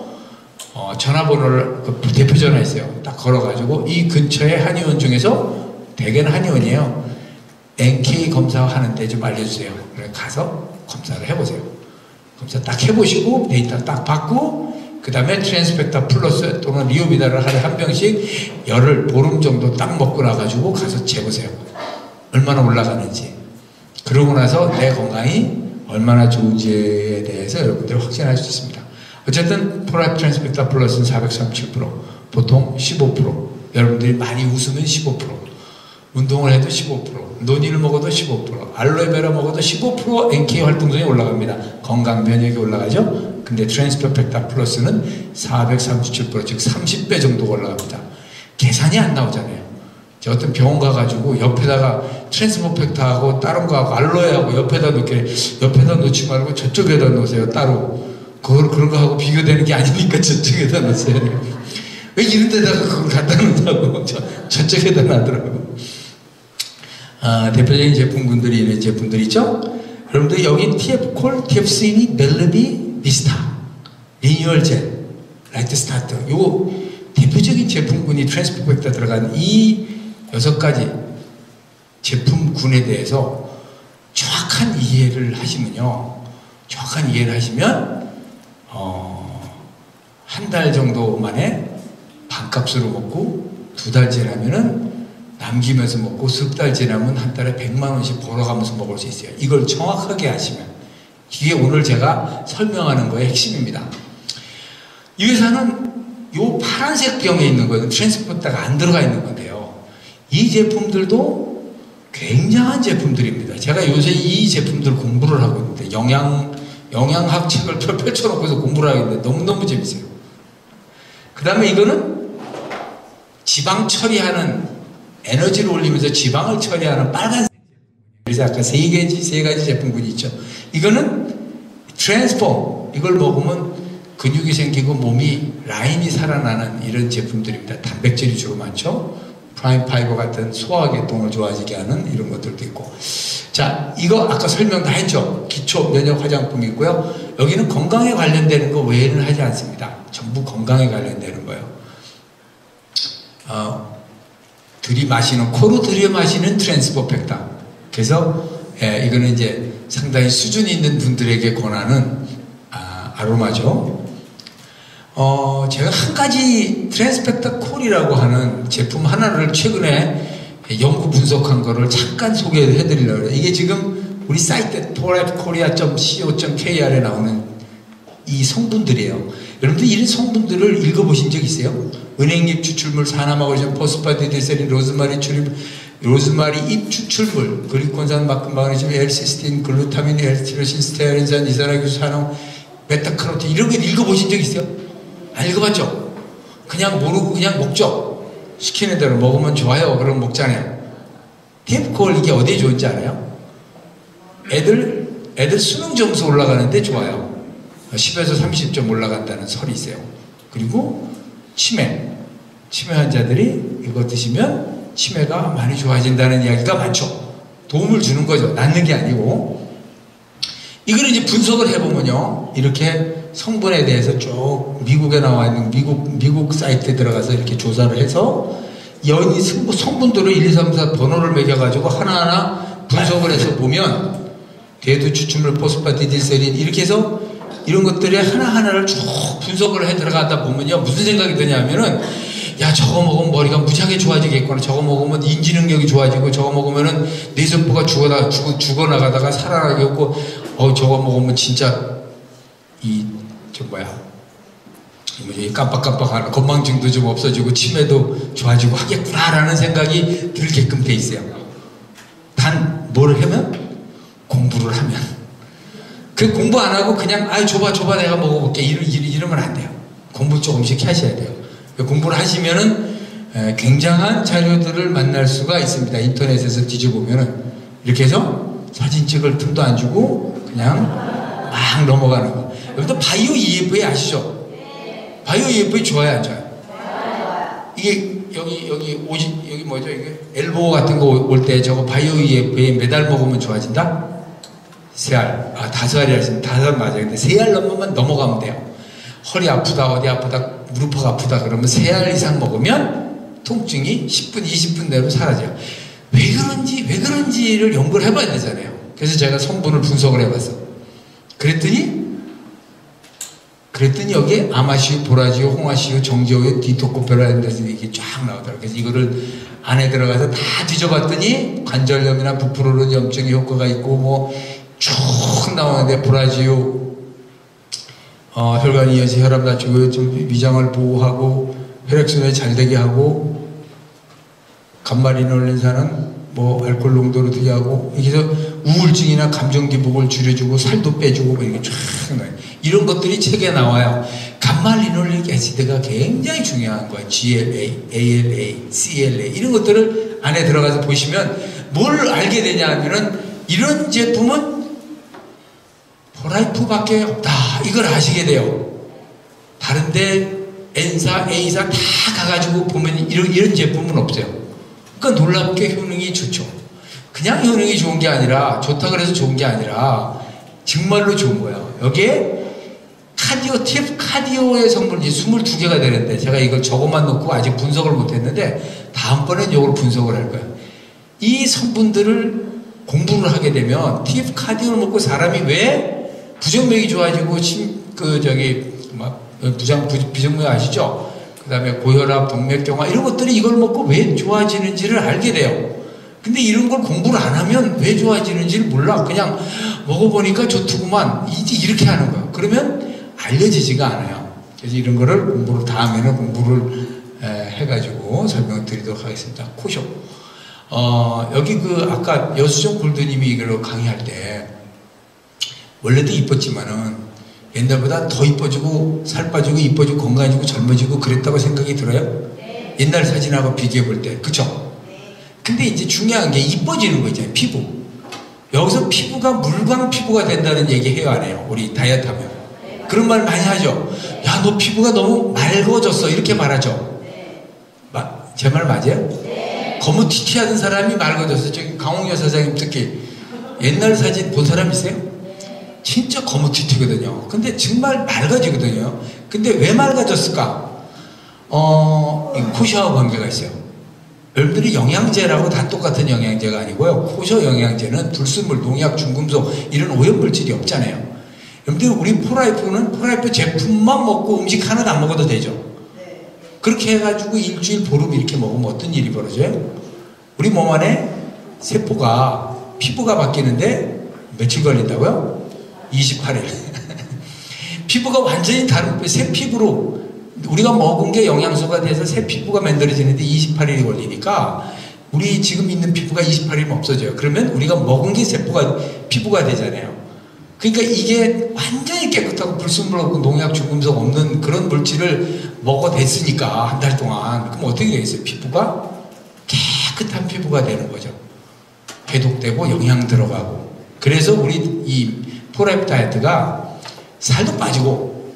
전화번호를 대표 전화 있어요. 딱 걸어가지고 이 근처에 한의원 중에서 대개는 한의원이에요. NK 검사하는데 좀 알려주세요. 그래 가서 검사를 해보세요. 검사 딱 해보시고 데이터 딱 받고 그 다음에 트랜스펙타 플러스 또는 리오비다를 하루에 한 병씩 열흘 보름 정도 딱 먹고 나가지고 가서 재보세요. 얼마나 올라가는지. 그러고 나서 내 건강이 얼마나 좋은지에 대해서 여러분들 확신할 수 있습니다. 어쨌든 프로라이프 트랜스펙타 플러스는 437%, 보통 15%, 여러분들이 많이 웃으면 15%, 운동을 해도 15%, 논의를 먹어도 15%, 알로에베라 먹어도 15% NK 활동성이 올라갑니다. 건강 면역이 올라가죠. 근데 트랜스펙타 플러스는 437%, 즉 30배 정도가 올라갑니다. 계산이 안 나오잖아요. 저 어떤 병원 가가지고 옆에다가 트랜스펙타하고 다른 거하고 알로에하고 옆에다 놓지 말고 저쪽에다 놓으세요. 따로. 그런 거 하고 비교되는 게 아니니까 저쪽에다 놓으세요. 왜 이런 데다가 그걸 갖다 놓냐고. 저쪽에다 놔더라고. 대표적인 제품군들이 이런 제품들 있죠? 여러분들 여기 TF콜, TFC니, 멜르비, 비스타, 리뉴얼 젤, 라이트 스타트. 요 대표적인 제품군이 트랜스펙타 들어간 이 6가지 제품군에 대해서 정확한 이해를 하시면 한 달 정도 만에 반값으로 먹고 2달 지나면은 남기면서 먹고 10달 지나면 한 달에 100만 원씩 벌어가면서 먹을 수 있어요. 이걸 정확하게 하시면 이게 오늘 제가 설명하는 거의 핵심입니다. 이 회사는 요 파란색 병에 있는 거는 트랜스포터가 안 들어가 있는 건데요. 이 제품들도 굉장한 제품들입니다. 제가 요새 이 제품들 공부를 하고 있는데 영양학 책을 펼쳐놓고서 공부를 하고 있는데 너무너무 재밌어요. 그 다음에 이거는 지방 처리하는 에너지를 올리면서 지방을 처리하는 빨간색 그래서 아까 세 가지 제품군이 있죠. 이거는 트랜스폼, 이걸 먹으면 근육이 생기고 몸이 라인이 살아나는 이런 제품들입니다. 단백질이 주로 많죠. 프라임 파이버 같은 소화계통을 좋아지게 하는 이런 것들도 있고. 자, 이거 아까 설명 다 했죠. 기초 면역 화장품이 있고요. 여기는 건강에 관련되는 거 외에는 하지 않습니다. 전부 건강에 관련되는 거예요. 코로 들이마시는 트랜스포펙타. 그래서 이거는 이제 상당히 수준 있는 분들에게 권하는 아로마죠. 제가 한 가지 트랜스펙타 콜이라고 하는 제품 하나를 최근에 연구 분석한 거를 잠깐 소개해 드리려고 해요. 이게 지금 우리 사이트 tolepkorea.co.kr에 나오는 이 성분들이에요. 여러분들 이런 성분들을 읽어보신 적 있어요? 은행잎 추출물, 산화마그네슘, 포스파티딜세린, 로즈마리 잎 추출물, 글리콘산, 마그네슘, L-시스틴, 글루타민, L-티로신, 스테아린산, 이산화규, 산화, 베타카로틴 이런 거 읽어보신 적 있어요? 안 읽어봤죠? 그냥 모르고 그냥 먹죠? 시키는 대로 먹으면 좋아요. 그럼 먹잖아요. TF콜 이게 어디에 좋은지 알아요? 애들 수능 점수 올라가는데 좋아요. 10에서 30점 올라간다는 설이 있어요. 그리고 치매 환자들이 이거 드시면 치매가 많이 좋아진다는 이야기가 많죠. 도움을 주는 거죠. 낫는 게 아니고. 이걸 이제 분석을 해보면요. 이렇게 성분에 대해서 쭉 미국에 나와 있는 미국 사이트에 들어가서 이렇게 조사를 해서 연이 성분도를 1, 2, 3, 4 번호를 매겨가지고 하나하나 분석을 해서 보면 대두, 추출물, 포스파티딜세린 이렇게 해서 이런 것들이 하나하나를 쭉 분석을 해 들어가다 보면요 무슨 생각이 드냐면은 야 저거 먹으면 머리가 무지하게 좋아지겠구나, 저거 먹으면 인지 능력이 좋아지고, 저거 먹으면은 뇌세포가 죽어나가다가 살아나겠고, 저거 먹으면 진짜 이 깜빡깜빡하는 건망증도 좀 없어지고 치매도 좋아지고 하겠구나라는 생각이 들게끔 돼 있어요. 단 뭘 하면? 공부를 하면. 그 공부 안 하고 그냥 줘봐 내가 먹어볼게 이러면 안 돼요. 공부 조금씩 하셔야 돼요. 공부를 하시면은 굉장한 자료들을 만날 수가 있습니다. 인터넷에서 뒤져보면은 이렇게 해서 사진 찍을 틈도 안 주고 그냥 막 넘어가는 거. 여기도 바이오 EFA 아시죠? 바이오 EFA 좋아요, 안 좋아요? 이게 여기 뭐죠? 이게 엘보 같은 거 올 때 저거 바이오 EFA 매달 먹으면 좋아진다? 3알. 5알이 하시면 5알 맞아요. 근데 3알 넘어가면 돼요. 허리 아프다, 어디 아프다, 무릎 아프다 그러면 3알 이상 먹으면 통증이 10분, 20분 내로 사라져요. 왜 그런지를 연구를 해봐야 되잖아요. 그래서 제가 성분을 분석을 해봤어. 그랬더니 여기에 아마시오, 보라지오, 홍아시오, 정지오의 디토코페라는 데서 이게 쫙 나오더라고요. 그래서 이거를 안에 들어가서 다 뒤져봤더니 관절염이나 부풀어오른 염증의 효과가 있고 뭐 쭉 나오는데 보라지오 혈관 이어서 혈압 낮추고 좀 위장을 보호하고 혈액순환이 잘 되게 하고 감마리놀린산은 뭐 알코올 농도를 되게 하고 이렇게 해서 우울증이나 감정 기복을 줄여주고 살도 빼주고 뭐 이렇게 쫙 나와요. 이런 것들이 책에 나와요. 감마리놀릭 애시드가 굉장히 중요한 거예요. GLA, ALA, CLA 이런 것들을 안에 들어가서 보시면 뭘 알게 되냐 하면은 이런 제품은 포라이프밖에 없다. 이걸 아시게 돼요. 다른데 N사, A사 다 가가지고 보면 이런 제품은 없어요. 그러니까 놀랍게 효능이 좋죠. 그냥 효능이 좋은 게 아니라 좋다 그래서 좋은 게 아니라 정말로 좋은 거예요. 여기에 카디오의 성분이 22개가 되는데 제가 이걸 저것만 놓고 아직 분석을 못했는데 다음번엔 이걸 분석을 할 거예요. 이 성분들을 공부를 하게 되면 TF 카디오를 먹고 사람이 왜 부정맥이 좋아지고 비정맥 아시죠? 그 다음에 고혈압, 동맥경화 이런 것들이 이걸 먹고 왜 좋아지는지를 알게 돼요. 근데 이런 걸 공부를 안 하면 왜 좋아지는지를 몰라. 그냥 먹어보니까 좋더구만 이렇게 하는 거예요. 그러면 알려지지가 않아요. 그래서 이런 거를 다음에는 공부를 해가지고 설명을 드리도록 하겠습니다. 코쇼. 여기 아까 여수정 골드님이 이걸 강의할 때 원래도 이뻤지만은 옛날보다 더 이뻐지고 살 빠지고 이뻐지고 건강해지고 젊어지고 그랬다고 생각이 들어요? 네. 옛날 사진하고 비교해 볼 때. 그쵸? 네. 근데 이제 중요한 게 이뻐지는 거 있잖아요. 피부. 여기서 피부가 물광 피부가 된다는 얘기 해요, 안 해요? 우리 다이어트 하면. 네. 그런 말 많이 하죠. 야, 너 피부가 너무 맑아졌어. 이렇게 말하죠. 네. 제 말 맞아요? 네. 거무튀튀하던 사람이 맑아졌어. 저기 강홍여 사장님 특히 옛날 사진 본 사람 있어요? 진짜 거무튀튀거든요. 근데 정말 맑아지거든요. 근데 왜 맑아졌을까? 코쇼와 관계가 있어요. 여러분들이 영양제라고 다 똑같은 영양제가 아니고요. 코쇼 영양제는 불순물, 농약, 중금속 이런 오염물질이 없잖아요. 여러분들 우리 포라이프 제품만 먹고 음식 하나도 안 먹어도 되죠. 그렇게 해가지고 일주일 보름 이렇게 먹으면 어떤 일이 벌어져요? 우리 몸 안에 세포가 피부가 바뀌는데 며칠 걸린다고요? 28일. 피부가 완전히 다른 새 피부로 우리가 먹은 게 영양소가 돼서 새 피부가 만들어지는데 28일이 걸리니까 우리 지금 있는 피부가 28일이면 없어져요. 그러면 우리가 먹은 게 피부가 되잖아요. 그러니까 이게 완전히 깨끗하고 불순물 없고 농약, 중금속 없는 그런 물질을 먹어댔으니까 한 달 동안 그럼 어떻게 되겠어요? 피부가 깨끗한 피부가 되는 거죠. 해독되고 영양 들어가고. 그래서 우리 이 포라이프 다이어트가 살도 빠지고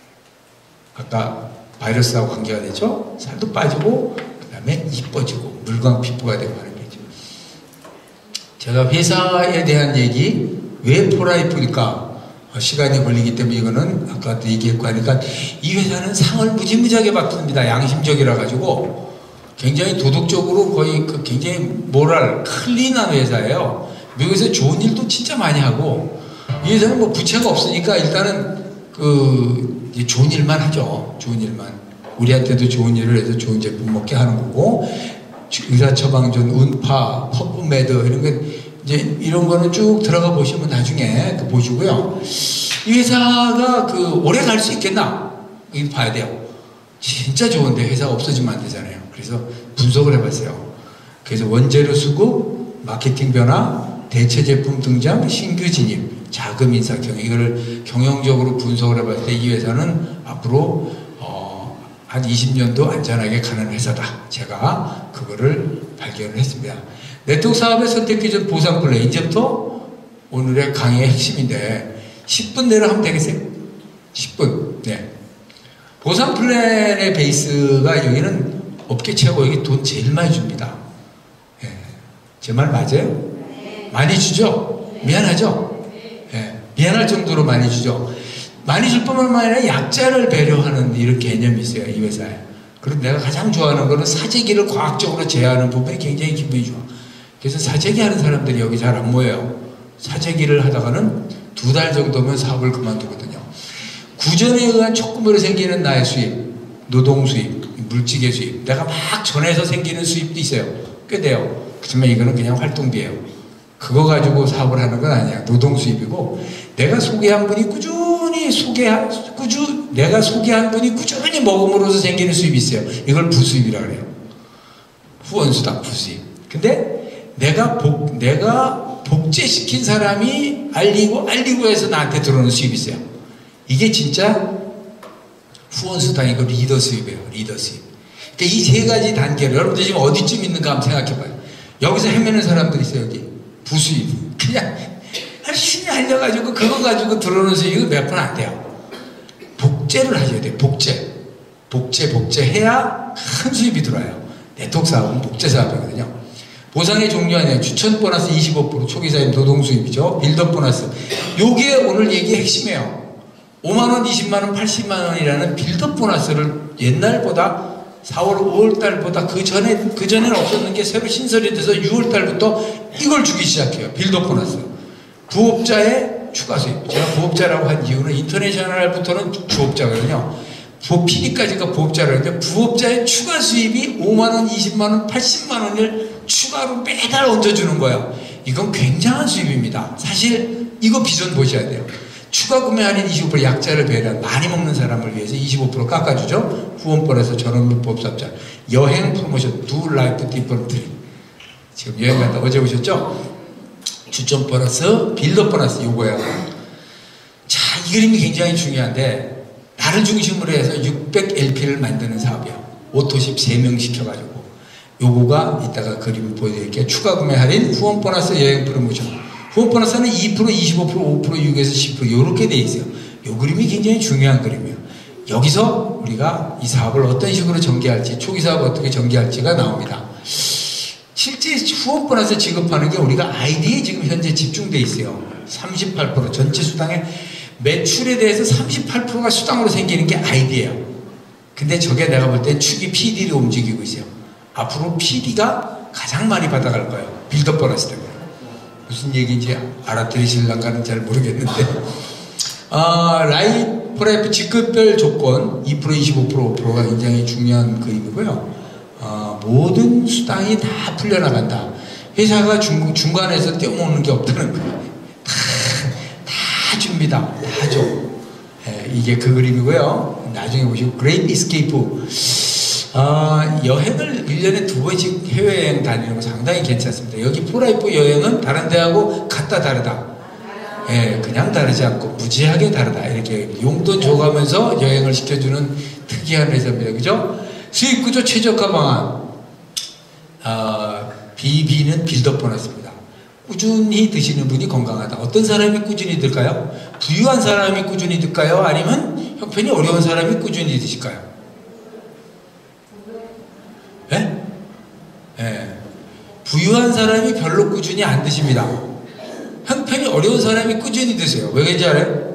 아까 바이러스하고 관계가 되죠. 살도 빠지고 그 다음에 이뻐지고 물광 피부가 되고 하는 거죠. 제가 회사에 대한 얘기 왜 포라이프일까? 시간이 걸리기 때문에 이거는 아까도 얘기했고 하니까 이 회사는 상을 무지무지하게 받습니다. 양심적이라 가지고 굉장히 도덕적으로 거의 굉장히 클린한 회사예요. 미국에서 좋은 일도 진짜 많이 하고, 이 회사는 뭐 부채가 없으니까 일단은 좋은 일만 하죠. 좋은 일만. 우리한테도 좋은 일을 해서 좋은 제품 먹게 하는 거고, 의사 처방전, 운파, 퍼프메드 이런 거 이제 이런 거는 쭉 들어가 보시면 나중에 보시고요. 이 회사가 오래 갈 수 있겠나? 이거 봐야 돼요. 진짜 좋은데 회사가 없어지면 안 되잖아요. 그래서 분석을 해봤어요. 그래서 원재료 수급, 마케팅 변화, 대체 제품 등장, 신규 진입, 자금 인사 경영, 이거를 경영적으로 분석을 해봤을 때 이 회사는 앞으로 한 20년도 안전하게 가는 회사다. 제가 그거를 발견을 했습니다. 네트워크 사업의 선택 기준 보상 플랜, 이제부터 오늘의 강의의 핵심인데 10분 내로 하면 되겠어요? 10분. 네. 보상 플랜의 베이스가 여기는 업계 최고, 여기 돈 제일 많이 줍니다. 네. 제 말 맞아요? 많이 주죠? 미안하죠? 네. 미안할 정도로 많이 주죠. 많이 줄 뿐만 아니라 약자를 배려하는 이런 개념이 있어요, 이 회사에. 그리고 내가 가장 좋아하는 거는 사재기를 과학적으로 제어하는 부분이 굉장히 기분이 좋아. 그래서 사재기 하는 사람들이 여기 잘 안 모여요. 사재기를 하다가는 2달 정도면 사업을 그만두거든요. 구전에 의한 촉구물에 생기는 나의 수입, 노동 수입, 물질의 수입, 내가 막 전해서 생기는 수입도 있어요. 꽤 돼요. 그렇지만 이거는 그냥 활동비예요. 그거 가지고 사업을 하는 건 아니야. 노동 수입이고, 내가 소개한 분이 내가 소개한 분이 꾸준히 먹음으로써 생기는 수입이 있어요. 이걸 부수입이라고 그래요. 후원수당 부수입. 근데 내가 복제시킨 사람이 알리고 해서 나한테 들어오는 수입이 있어요. 이게 진짜 후원수당이고 리더 수입이에요. 리더 수입. 그러니까 이 세 가지 단계를 여러분들 지금 어디쯤 있는가 한번 생각해봐요. 여기서 헤매는 사람들이 있어요. 여기 부수입. 그냥 열심히 알려가지고 그거 가지고 들어오는 수익은 몇 푼 안 돼요. 복제를 하셔야 돼요. 복제해야 큰 수입이 들어와요. 네트워크 사업은 복제 사업이거든요. 보상의 종류 아니에요. 추천 보너스 25%, 초기 사임 노동 수입이죠. 빌드업 보너스. 요게 오늘 얘기의 핵심이에요. 5만원, 20만원, 80만원이라는 빌드업 보너스를 옛날보다 4월, 5월달보다 그 전에는 없었는 게 새로 신설이 돼서 6월달부터 이걸 주기 시작해요. 빌드업 보너스. 부업자의 추가 수입. 제가 부업자라고 한 이유는 인터내셔널부터는 주업자거든요. PD까지가 부업자라고 했는데 부업자의 추가 수입이 5만원, 20만원, 80만원을 추가로 매달 얹어주는 거예요. 이건 굉장한 수입입니다. 사실 이거 비전 보셔야 돼요. 추가 구매 할인 25% 약자를 배려한 많이 먹는 사람을 위해서 25% 깎아주죠. 후원권에서 전원비 보험사업자, 여행 프로모션, Do Life Differently. 지금 여행 갔다 어제 오셨죠? 추천 보너스, 빌더 보너스 요거예요. 자, 이 그림이 굉장히 중요한데 나를 중심으로 해서 600LP를 만드는 사업이에요. 오토십 3명 시켜가지고 요거가 이따가 그림을 보여드릴게요. 추가 구매 할인, 후원 보너스, 여행 프로모션. 후원 보너스는 2%, 25%, 5%, 6에서 10% 이렇게 돼 있어요. 요 그림이 굉장히 중요한 그림이에요. 여기서 우리가 이 사업을 어떤 식으로 전개할지, 초기 사업을 어떻게 전개할지가 나옵니다. 실제 후원 보너스 지급하는 게 우리가 아이디에 지금 현재 집중돼 있어요. 38% 전체 수당의 매출에 대해서 38%가 수당으로 생기는 게 아이디예요. 근데 저게 내가 볼 때 축이 PD를 움직이고 있어요. 앞으로 PD가 가장 많이 받아갈 거예요. 빌더 보너스 때문에. 무슨 얘기인지 알아들으실랑가는 잘 모르겠는데 라이프 직급별 조건 2%, 25%, 5%가 굉장히 중요한 그림이고요. 모든 수당이 다 풀려나간다. 회사가 중간에서 떼어먹는 게 없다는 거예요. 다 줍니다. 다 줘. 이게 그 그림이고요. 나중에 보시고 그레이트 이스케이프. 여행을 1년에 2번씩 해외여행 다니는 거 상당히 괜찮습니다. 여기 포라이프 여행은 다른 데하고 같다 다르다. 그냥 다르지 않고 무지하게 다르다. 이렇게 용돈 줘가면서 여행을 시켜주는 특이한 회사입니다. 그죠? 수익구조 최저가 방안. BB는 빌드업 보너스입니다. 꾸준히 드시는 분이 건강하다. 어떤 사람이 꾸준히 들까요? 부유한 사람이 꾸준히 들까요? 아니면 형편이 어려운 사람이 꾸준히 드실까요? 부유한 사람이 별로 꾸준히 안 드십니다. 형편이 어려운 사람이 꾸준히 드세요. 왜 그런지 알아요?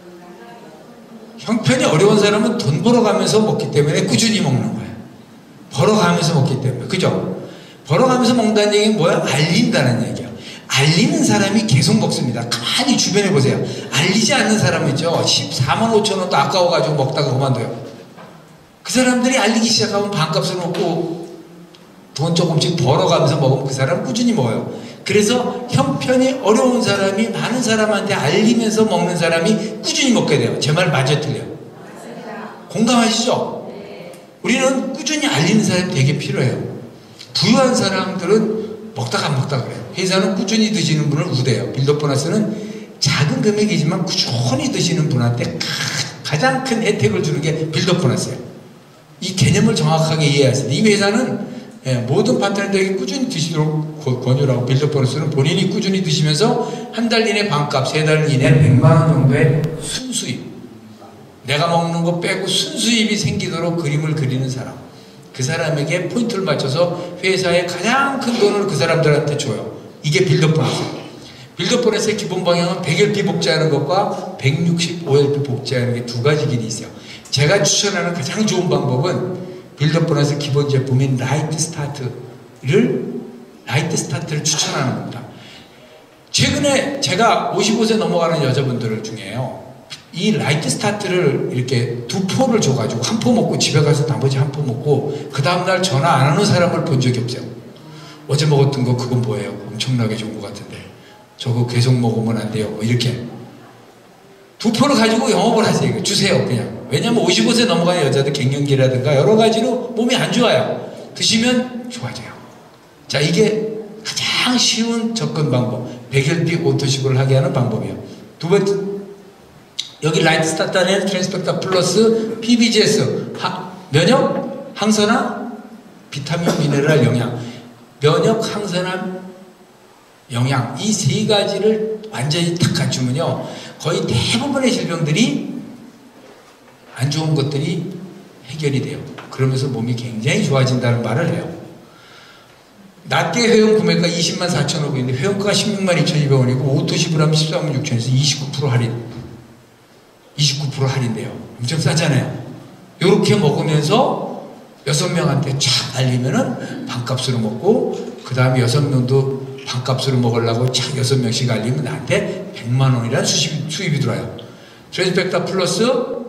형편이 어려운 사람은 돈 벌어가면서 먹기 때문에 꾸준히 먹는 거예요. 벌어가면서 먹기 때문에. 그죠? 벌어가면서 먹는다는 얘기는 뭐야? 알린다는 얘기야. 알리는 사람이 계속 먹습니다. 가만히 주변에 보세요. 알리지 않는 사람 있죠? 14만 5천 원도 아까워가지고 먹다가 그만둬요. 그 사람들이 알리기 시작하면 반값을 먹고 돈 조금씩 벌어가면서 먹으면 그 사람 꾸준히 먹어요. 그래서 형편이 어려운 사람이 많은 사람한테 알리면서 먹는 사람이 꾸준히 먹게 돼요. 제 말 맞아요, 틀려요? 공감하시죠? 우리는 꾸준히 알리는 사람이 되게 필요해요. 부유한 사람들은 먹다가 안 먹다가 그래요. 회사는 꾸준히 드시는 분을 우대요. 빌더 보너스는 작은 금액이지만 꾸준히 드시는 분한테 가장 큰 혜택을 주는 게 빌더 보너스예요. 이 개념을 정확하게 이해하세요. 이 회사는 모든 파트너들에게 꾸준히 드시도록 권유를 하고, 빌더 보너스는 본인이 꾸준히 드시면서 한 달 이내 반값, 세 달 이내 100만 원 정도의 순수입, 내가 먹는 거 빼고 순수입이 생기도록 그림을 그리는 사람, 그 사람에게 포인트를 맞춰서 회사의 가장 큰 돈을 그 사람들한테 줘요. 이게 빌더 보너스예요. 빌더 보너스의 기본 방향은 100LP 복제하는 것과 165LP 복제하는 게 두 가지 길이 있어요. 제가 추천하는 가장 좋은 방법은 빌더 보너스 기본 제품인 라이트 스타트를 추천하는 겁니다. 최근에 제가 55세 넘어가는 여자분들 중에요, 이 라이트 스타트를 이렇게 2포를 줘가지고 한 포 먹고 집에 가서 나머지 한 포 먹고 그 다음날 전화 안 하는 사람을 본 적이 없어요. 어제 먹었던 거 그건 뭐예요? 엄청나게 좋은 것 같은데 저거 계속 먹으면 안 돼요. 이렇게 2포를 가지고 영업을 하세요. 주세요 그냥. 왜냐면 55세 넘어가는 여자들 갱년기라든가 여러 가지로 몸이 안 좋아요. 드시면 좋아져요. 자, 이게 가장 쉬운 접근 방법, 100LP 오토식을 하게 하는 방법이에요. 두 번째, 여기 라이트 스타트 안에 트랜스펙타 플러스 PBGS, 면역, 항산화, 비타민, 미네랄, 영양, 면역, 항산화, 영양, 이 세 가지를 완전히 탁 갖추면요, 거의 대부분의 질병들이, 안 좋은 것들이 해결이 돼요. 그러면서 몸이 굉장히 좋아진다는 말을 해요. 낮게 회원 구매가 20만 4,500원인데 회원가가 16만 2,200원이고 오토십을 하면 14만 6천원에서 29% 할인. 29% 할인돼요. 엄청 싸잖아요. 이렇게 먹으면서 6명한테 촥 알리면은 반값으로 먹고, 그 다음에 6명도 반값으로 먹으려고 촥 6명씩 알리면 나한테 100만 원이라는 수입이 들어와요. 트랜스펙타 플러스,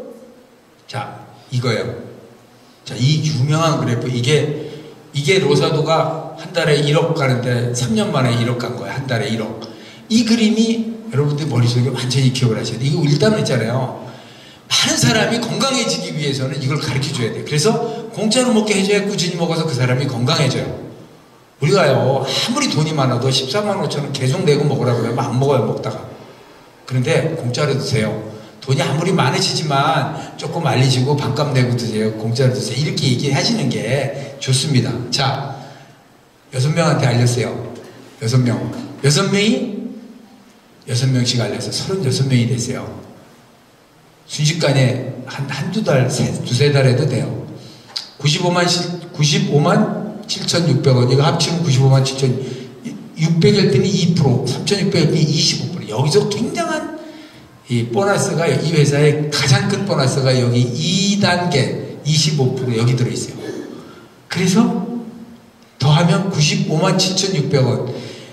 자, 이거예요. 자, 이 유명한 그래프, 이게 로사도가 한 달에 1억 가는데 3년 만에 1억 간 거예요. 한 달에 1억. 이 그림이 여러분들 머릿속에 완전히 기억을 하셔야 돼요. 이거 일단은 있잖아요. 많은 사람이 건강해지기 위해서는 이걸 가르쳐 줘야 돼요. 그래서 공짜로 먹게 해줘야 꾸준히 먹어서 그 사람이 건강해져요. 우리가요, 아무리 돈이 많아도 14만 5천 원 계속 내고 먹으라고 그러면 안 먹어요, 먹다가. 그런데 공짜로 드세요. 돈이 아무리 많으시지만 조금 알리시고 반값 내고 드세요. 공짜로 드세요. 이렇게 얘기하시는 게 좋습니다. 자, 6명한테 알렸어요. 6명. 6명씩 알려서 36명이 됐어요. 순식간에 한두 달, 두세 달 해도 돼요. 95만 7,600원. 이거 합치면 95만 7,600LP는 2%, 3,600LP는 25%. 여기서 굉장한 이 보너스가, 이 회사의 가장 큰 보너스가 여기 2단계 25% 여기 들어있어요. 그래서 더하면 95만 7,600원.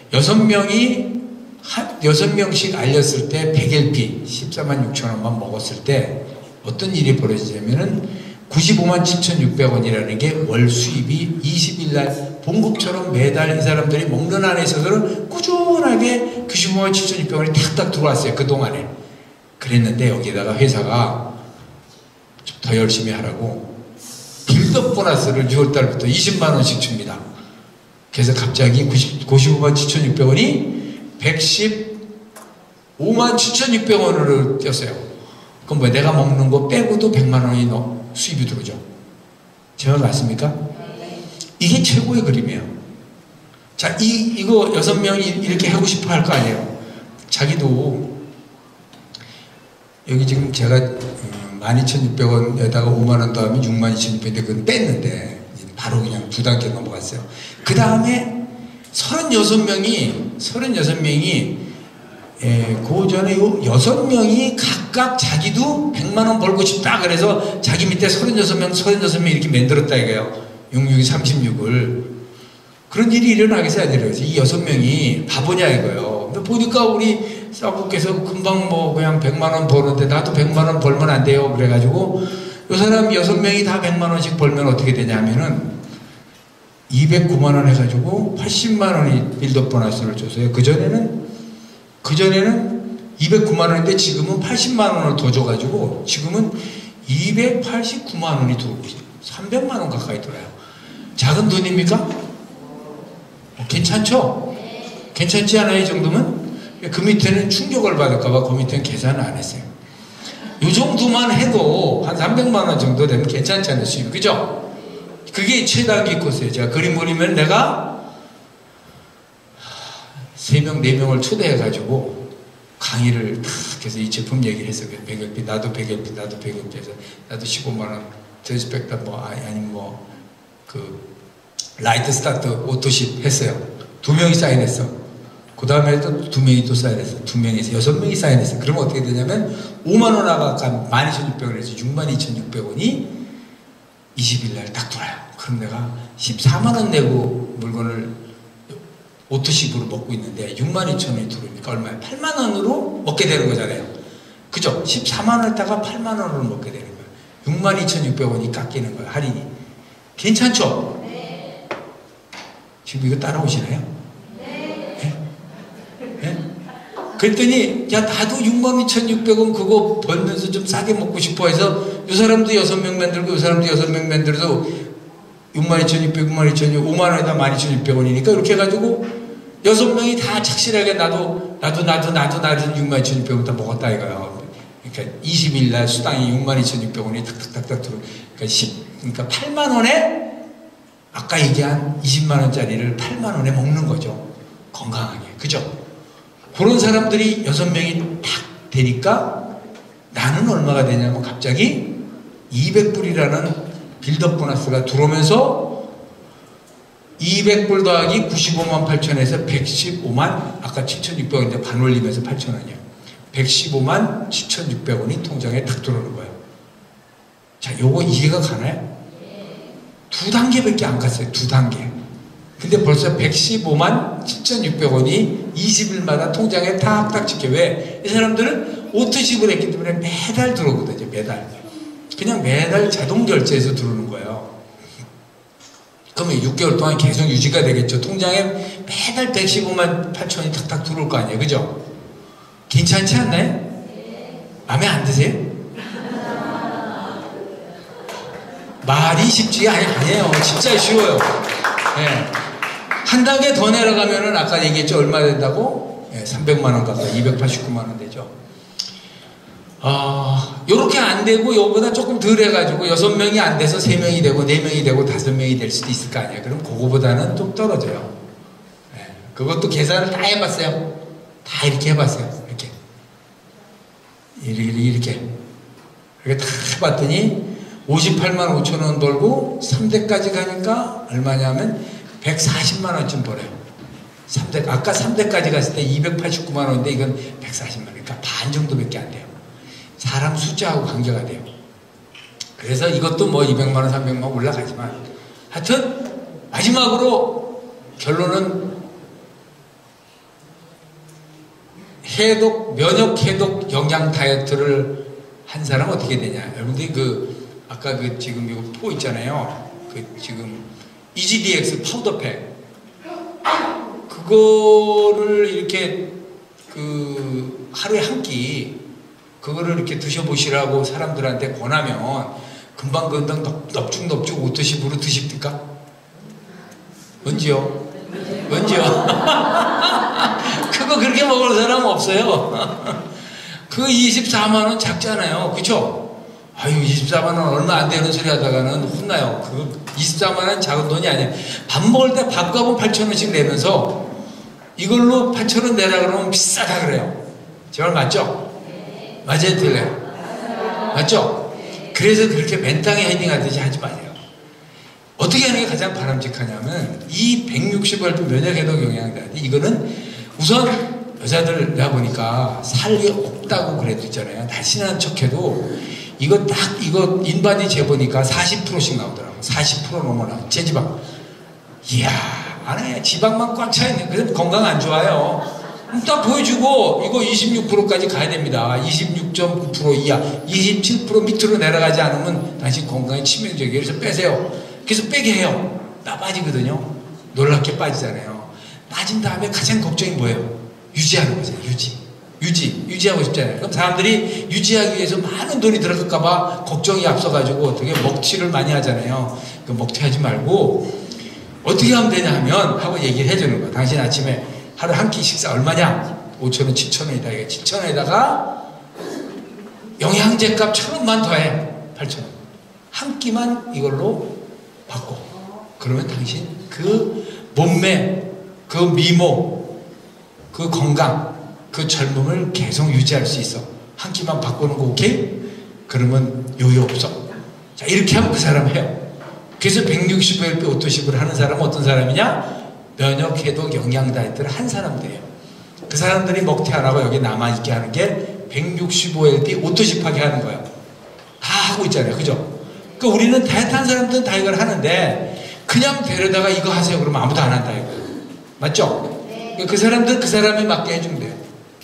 6명씩 알렸을 때 100LP 14만 6천원만 먹었을 때 어떤 일이 벌어지냐면은 95만 7,600원이라는 게 월 수입이 20일날 봉급처럼 매달 이 사람들이 먹는 안에 있어서는 꾸준하게 95만 7,600원이 탁탁 들어왔어요. 그동안에. 그랬는데 여기다가 회사가 좀 더 열심히 하라고 빌더 보너스를 6월달부터 20만원씩 줍니다. 그래서 갑자기 95만 7,600원이 115만 7,600원으로 뛰었어요. 그럼 뭐 내가 먹는 거 빼고도 100만 원이 수입이 들어오죠. 제 말 맞습니까? 이게 최고의 그림이에요. 자, 이거 6명이 이렇게 하고 싶어 할 거 아니에요. 자기도 여기 지금 제가 12,600원에다가 5만원 더하면 62,600원인데 그건 뺐는데 바로 그냥 2단계 넘어갔어요. 그 다음에 36명이 그 전에 6명이 각각 자기도 100만원 벌고 싶다 그래서 자기 밑에 36명 이렇게 만들었다 이거예요. 66이 36을 그런 일이 일어나겠어야 되는 거지. 이 6명이 바보냐 이거예요. 근데 보니까 우리 사부께서 금방 뭐 그냥 100만 원 버는데 나도 100만 원 벌면 안 돼요. 그래가지고 이 사람 6명이 다 100만 원씩 벌면 어떻게 되냐면은 209만 원 해가지고 80만 원이 빌드업 보너스를 줬어요. 그전에는 209만 원인데 지금은 80만 원을 더 줘가지고 지금은 289만 원이 들어오고 있어요. 300만 원 가까이 들어요. 작은 돈입니까? 괜찮죠? 괜찮지 않아요? 이 정도면? 그 밑에는 충격을 받을까봐 그 밑에는 계산을 안 했어요. 이 정도만 해도 한 300만 원 정도 되면 괜찮지 않으세요? 그죠? 그게 최단기 코스예요. 제가 그림 그리면 내가 3명, 4명을 초대해가지고 강의를 탁 해서 이 제품 얘기를 했어요. 100LP, 나도 100LP, 나도 100LP 해서 나도 15만원, 드스펙터 아니면 라이트 스타트 오토십 했어요. 2명이 사인했어. 그 다음에 또 2명이 또 사인했어. 2명에서 6명이 사인했어. 그러면 어떻게 되냐면 5만원 아까 12,600원 해서 62,600원이 20일날 딱 돌아요. 그럼 내가 14만원 내고 물건을 오토십으로 먹고 있는데 62,000원이 들어오니까 얼마야? 8만원으로 먹게 되는 거잖아요. 그죠? 14만원에다가 8만원으로 먹게 되는 거예요. 62,600원이 깎이는 거예요. 할인이. 괜찮죠? 네. 지금 이거 따라오시나요? 네. 네? 그랬더니 야 나도 62,600원 그거 벌면서 좀 싸게 먹고 싶어 해서 이 사람도 6명 만들고 이 사람도 6명 만들어서 62,600, 62,600, 5만원에다 12,600원이니까 이렇게 해가지고 6명이 다 착실하게 나도 62,600원 다 먹었다 이거예요. 그러니까 20일날 수당이 62,600원이 탁탁탁탁 들어. 그러니까 8만원에 아까 얘기한 20만원짜리를 8만원에 먹는 거죠. 건강하게. 그죠? 그런 사람들이 6명이 딱 되니까 나는 얼마가 되냐면 갑자기 200불이라는 빌드업 보너스가 들어오면서 200불 더하기 95만 8천에서 115만 아까 7,600원인데 반 올리면서 8,000원이요. 115만 7,600원이 통장에 탁 들어오는 거예요. 자, 요거 이해가 가나요? 2단계밖에 안 갔어요. 2단계. 근데 벌써 115만 7,600원이 20일마다 통장에 탁탁 찍혀. 왜? 이 사람들은 오토십을 했기 때문에 매달 들어오거든요. 매달. 그냥 매달 자동 결제해서 들어오는 거예요. 그러면 6개월 동안 계속 유지가 되겠죠. 통장에 매달 115만 8천이 탁탁 들어올 거 아니에요. 그죠? 괜찮지 않나요? 마음에 안 드세요? 말이 쉽지? 아니에요. 진짜 쉬워요. 네. 한 단계 더 내려가면은 아까 얘기했죠. 얼마 된다고? 네, 300만원 가까이 289만원 되죠. 요렇게 안 되고 요거보다 조금 덜 해가지고 6명이 안 돼서 3명이 되고 4명이 되고 5명이 될 수도 있을 거 아니에요. 그럼 그거보다는 좀 떨어져요. 네. 그것도 계산을 다 해봤어요. 다 이렇게 해봤어요. 이렇게 다 해봤더니 58만 5천원 벌고 3대까지 가니까 얼마냐면 140만원쯤 벌어요. 3대, 아까 3대까지 갔을 때 289만원인데 이건 140만원. 그러니까 반 정도밖에 안 돼요. 사람 숫자하고 관계가 돼요. 그래서 이것도 뭐 200만원, 300만원 올라가지만 하여튼 마지막으로 결론은 면역 해독 영양 다이어트를 한 사람 어떻게 되냐. 여러분들이 아까 지금 이거 포 있잖아요. 지금 EGDX 파우더팩. 그거를 이렇게 하루에 한 끼 그거를 이렇게 드셔보시라고 사람들한테 권하면 금방 넙죽넙죽 오토십으로 드십니까? 언제요? 그거 그렇게 먹을 사람 없어요. 그 24만원 작잖아요. 그쵸? 아유 24만원 얼마 안 되는 소리 하다가는 혼나요. 그 24만원 작은 돈이 아니에요. 밥 먹을 때 밥값은 8,000원씩 내면서 이걸로 8,000원 내라 그러면 비싸다 그래요. 제 말 맞죠? 맞아요? 틀려요? 맞죠? 그래서 그렇게 맨땅에 헤딩하듯이 하지 마세요. 어떻게 하는 게 가장 바람직하냐면 이 160월 면역해독 영양제 이거는 우선 여자들 내가 보니까 살이 없다고 그래도 있잖아요. 날씬한 척해도 이거 인바디 재보니까 40%씩 나오더라고요. 40% 넘어 나와. 체지방. 이야, 안에 지방만 꽉 차있네. 그래서 건강 안 좋아요. 딱 보여주고, 이거 26%까지 가야 됩니다. 26.9% 이하, 27% 밑으로 내려가지 않으면 당신 건강에 치명적이에요. 그래서 빼세요. 그래서 빼게 해요. 나 빠지거든요. 놀랍게 빠지잖아요. 빠진 다음에 가장 걱정이 뭐예요? 유지하는 거잖아요. 유지하고 싶잖아요. 그럼 사람들이 유지하기 위해서 많은 돈이 들어갈까봐 걱정이 앞서가지고 어떻게 먹튀를 많이 하잖아요. 그 먹튀하지 말고 어떻게 하면 되냐 하고 얘기를 해주는 거야. 당신 아침에 하루 한 끼 식사 얼마냐? 5,000원, 7,000원이다. 이게 7,000원에다가 영양제 값 1,000원만 더해. 8,000원. 한 끼만 이걸로 바꿔. 그러면 당신 그 몸매, 그 미모, 그 건강, 그 젊음을 계속 유지할 수 있어. 한 끼만 바꾸는 거 오케이? 그러면 요요 없어. 자, 이렇게 하면 그 사람 해요. 그래서 165LP 오토십을 하는 사람은 어떤 사람이냐? 면역, 해독, 영양 다이어트를 한 사람들이에요. 그 사람들이 먹튀 안 하고 여기 남아있게 하는 게 165LP 오토십 하게 하는 거예요. 다 하고 있잖아요. 그죠? 그러니까 우리는 다이어트 한 사람들은 다 이걸 하는데 그냥 데려다가 이거 하세요. 그러면 아무도 안 한다 이거예요. 맞죠? 그러니까 그 사람들 그 사람에 맞게 해주면 돼요.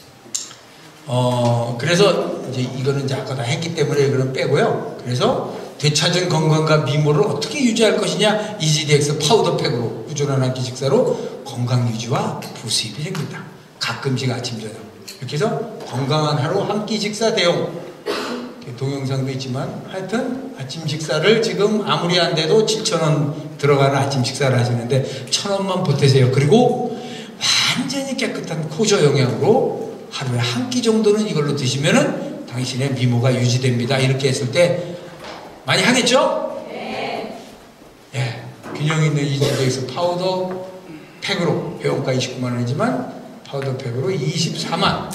그래서 이제 이거는 이제 아까 다 했기 때문에 이거는 빼고요. 그래서 되찾은 건강과 미모를 어떻게 유지할 것이냐? EGDX 파우더팩으로 꾸준한 한 끼 식사로 건강 유지와 부수입이 됩니다. 가끔씩 아침 저녁 이렇게 해서 건강한 하루 한 끼 식사 대용. 동영상도 있지만 하여튼 아침 식사를 지금 아무리 안 돼도 7,000원 들어가는 아침 식사를 하시는데 1,000원만 보태세요. 그리고 완전히 깨끗한 코저 영양으로 하루에 한 끼 정도는 이걸로 드시면은 당신의 미모가 유지됩니다. 이렇게 했을 때 많이 하겠죠? 네. 예. 균형 있는 EGDX 파우더 팩으로 회원가 29만원이지만 파우더 팩으로 24만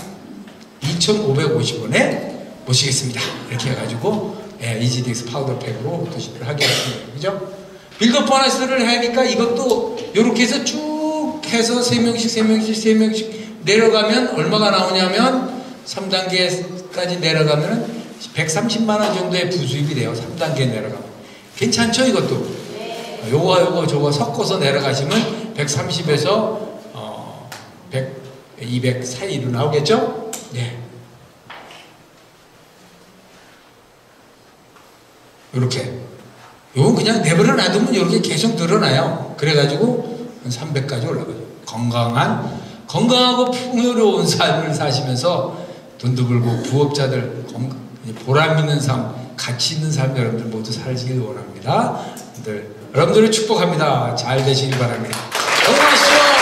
2,550원에 모시겠습니다. 이렇게 해가지고 예, EGDX 파우더 팩으로 오토십을 하게 했습니다. 그죠? 빌더 보너스를 하니까 이것도 이렇게 해서 쭉 해서 3명씩 내려가면 얼마가 나오냐면 3단계까지 내려가면 130만원 정도의 부수입이 돼요. 3단계 내려가면. 괜찮죠? 이것도. 요거 저거 섞어서 내려가시면 130에서 100, 200 사이로 나오겠죠? 네. 요렇게. 요건 그냥 내버려 놔두면 요렇게 계속 늘어나요. 그래가지고 300까지 올라가죠. 건강하고 풍요로운 삶을 사시면서 돈도 벌고 부업자들 보람 있는 삶, 가치 있는 삶 여러분들 모두 살기를 원합니다. 여러분들을 축복합니다. 잘 되시길 바랍니다. 건강하시죠?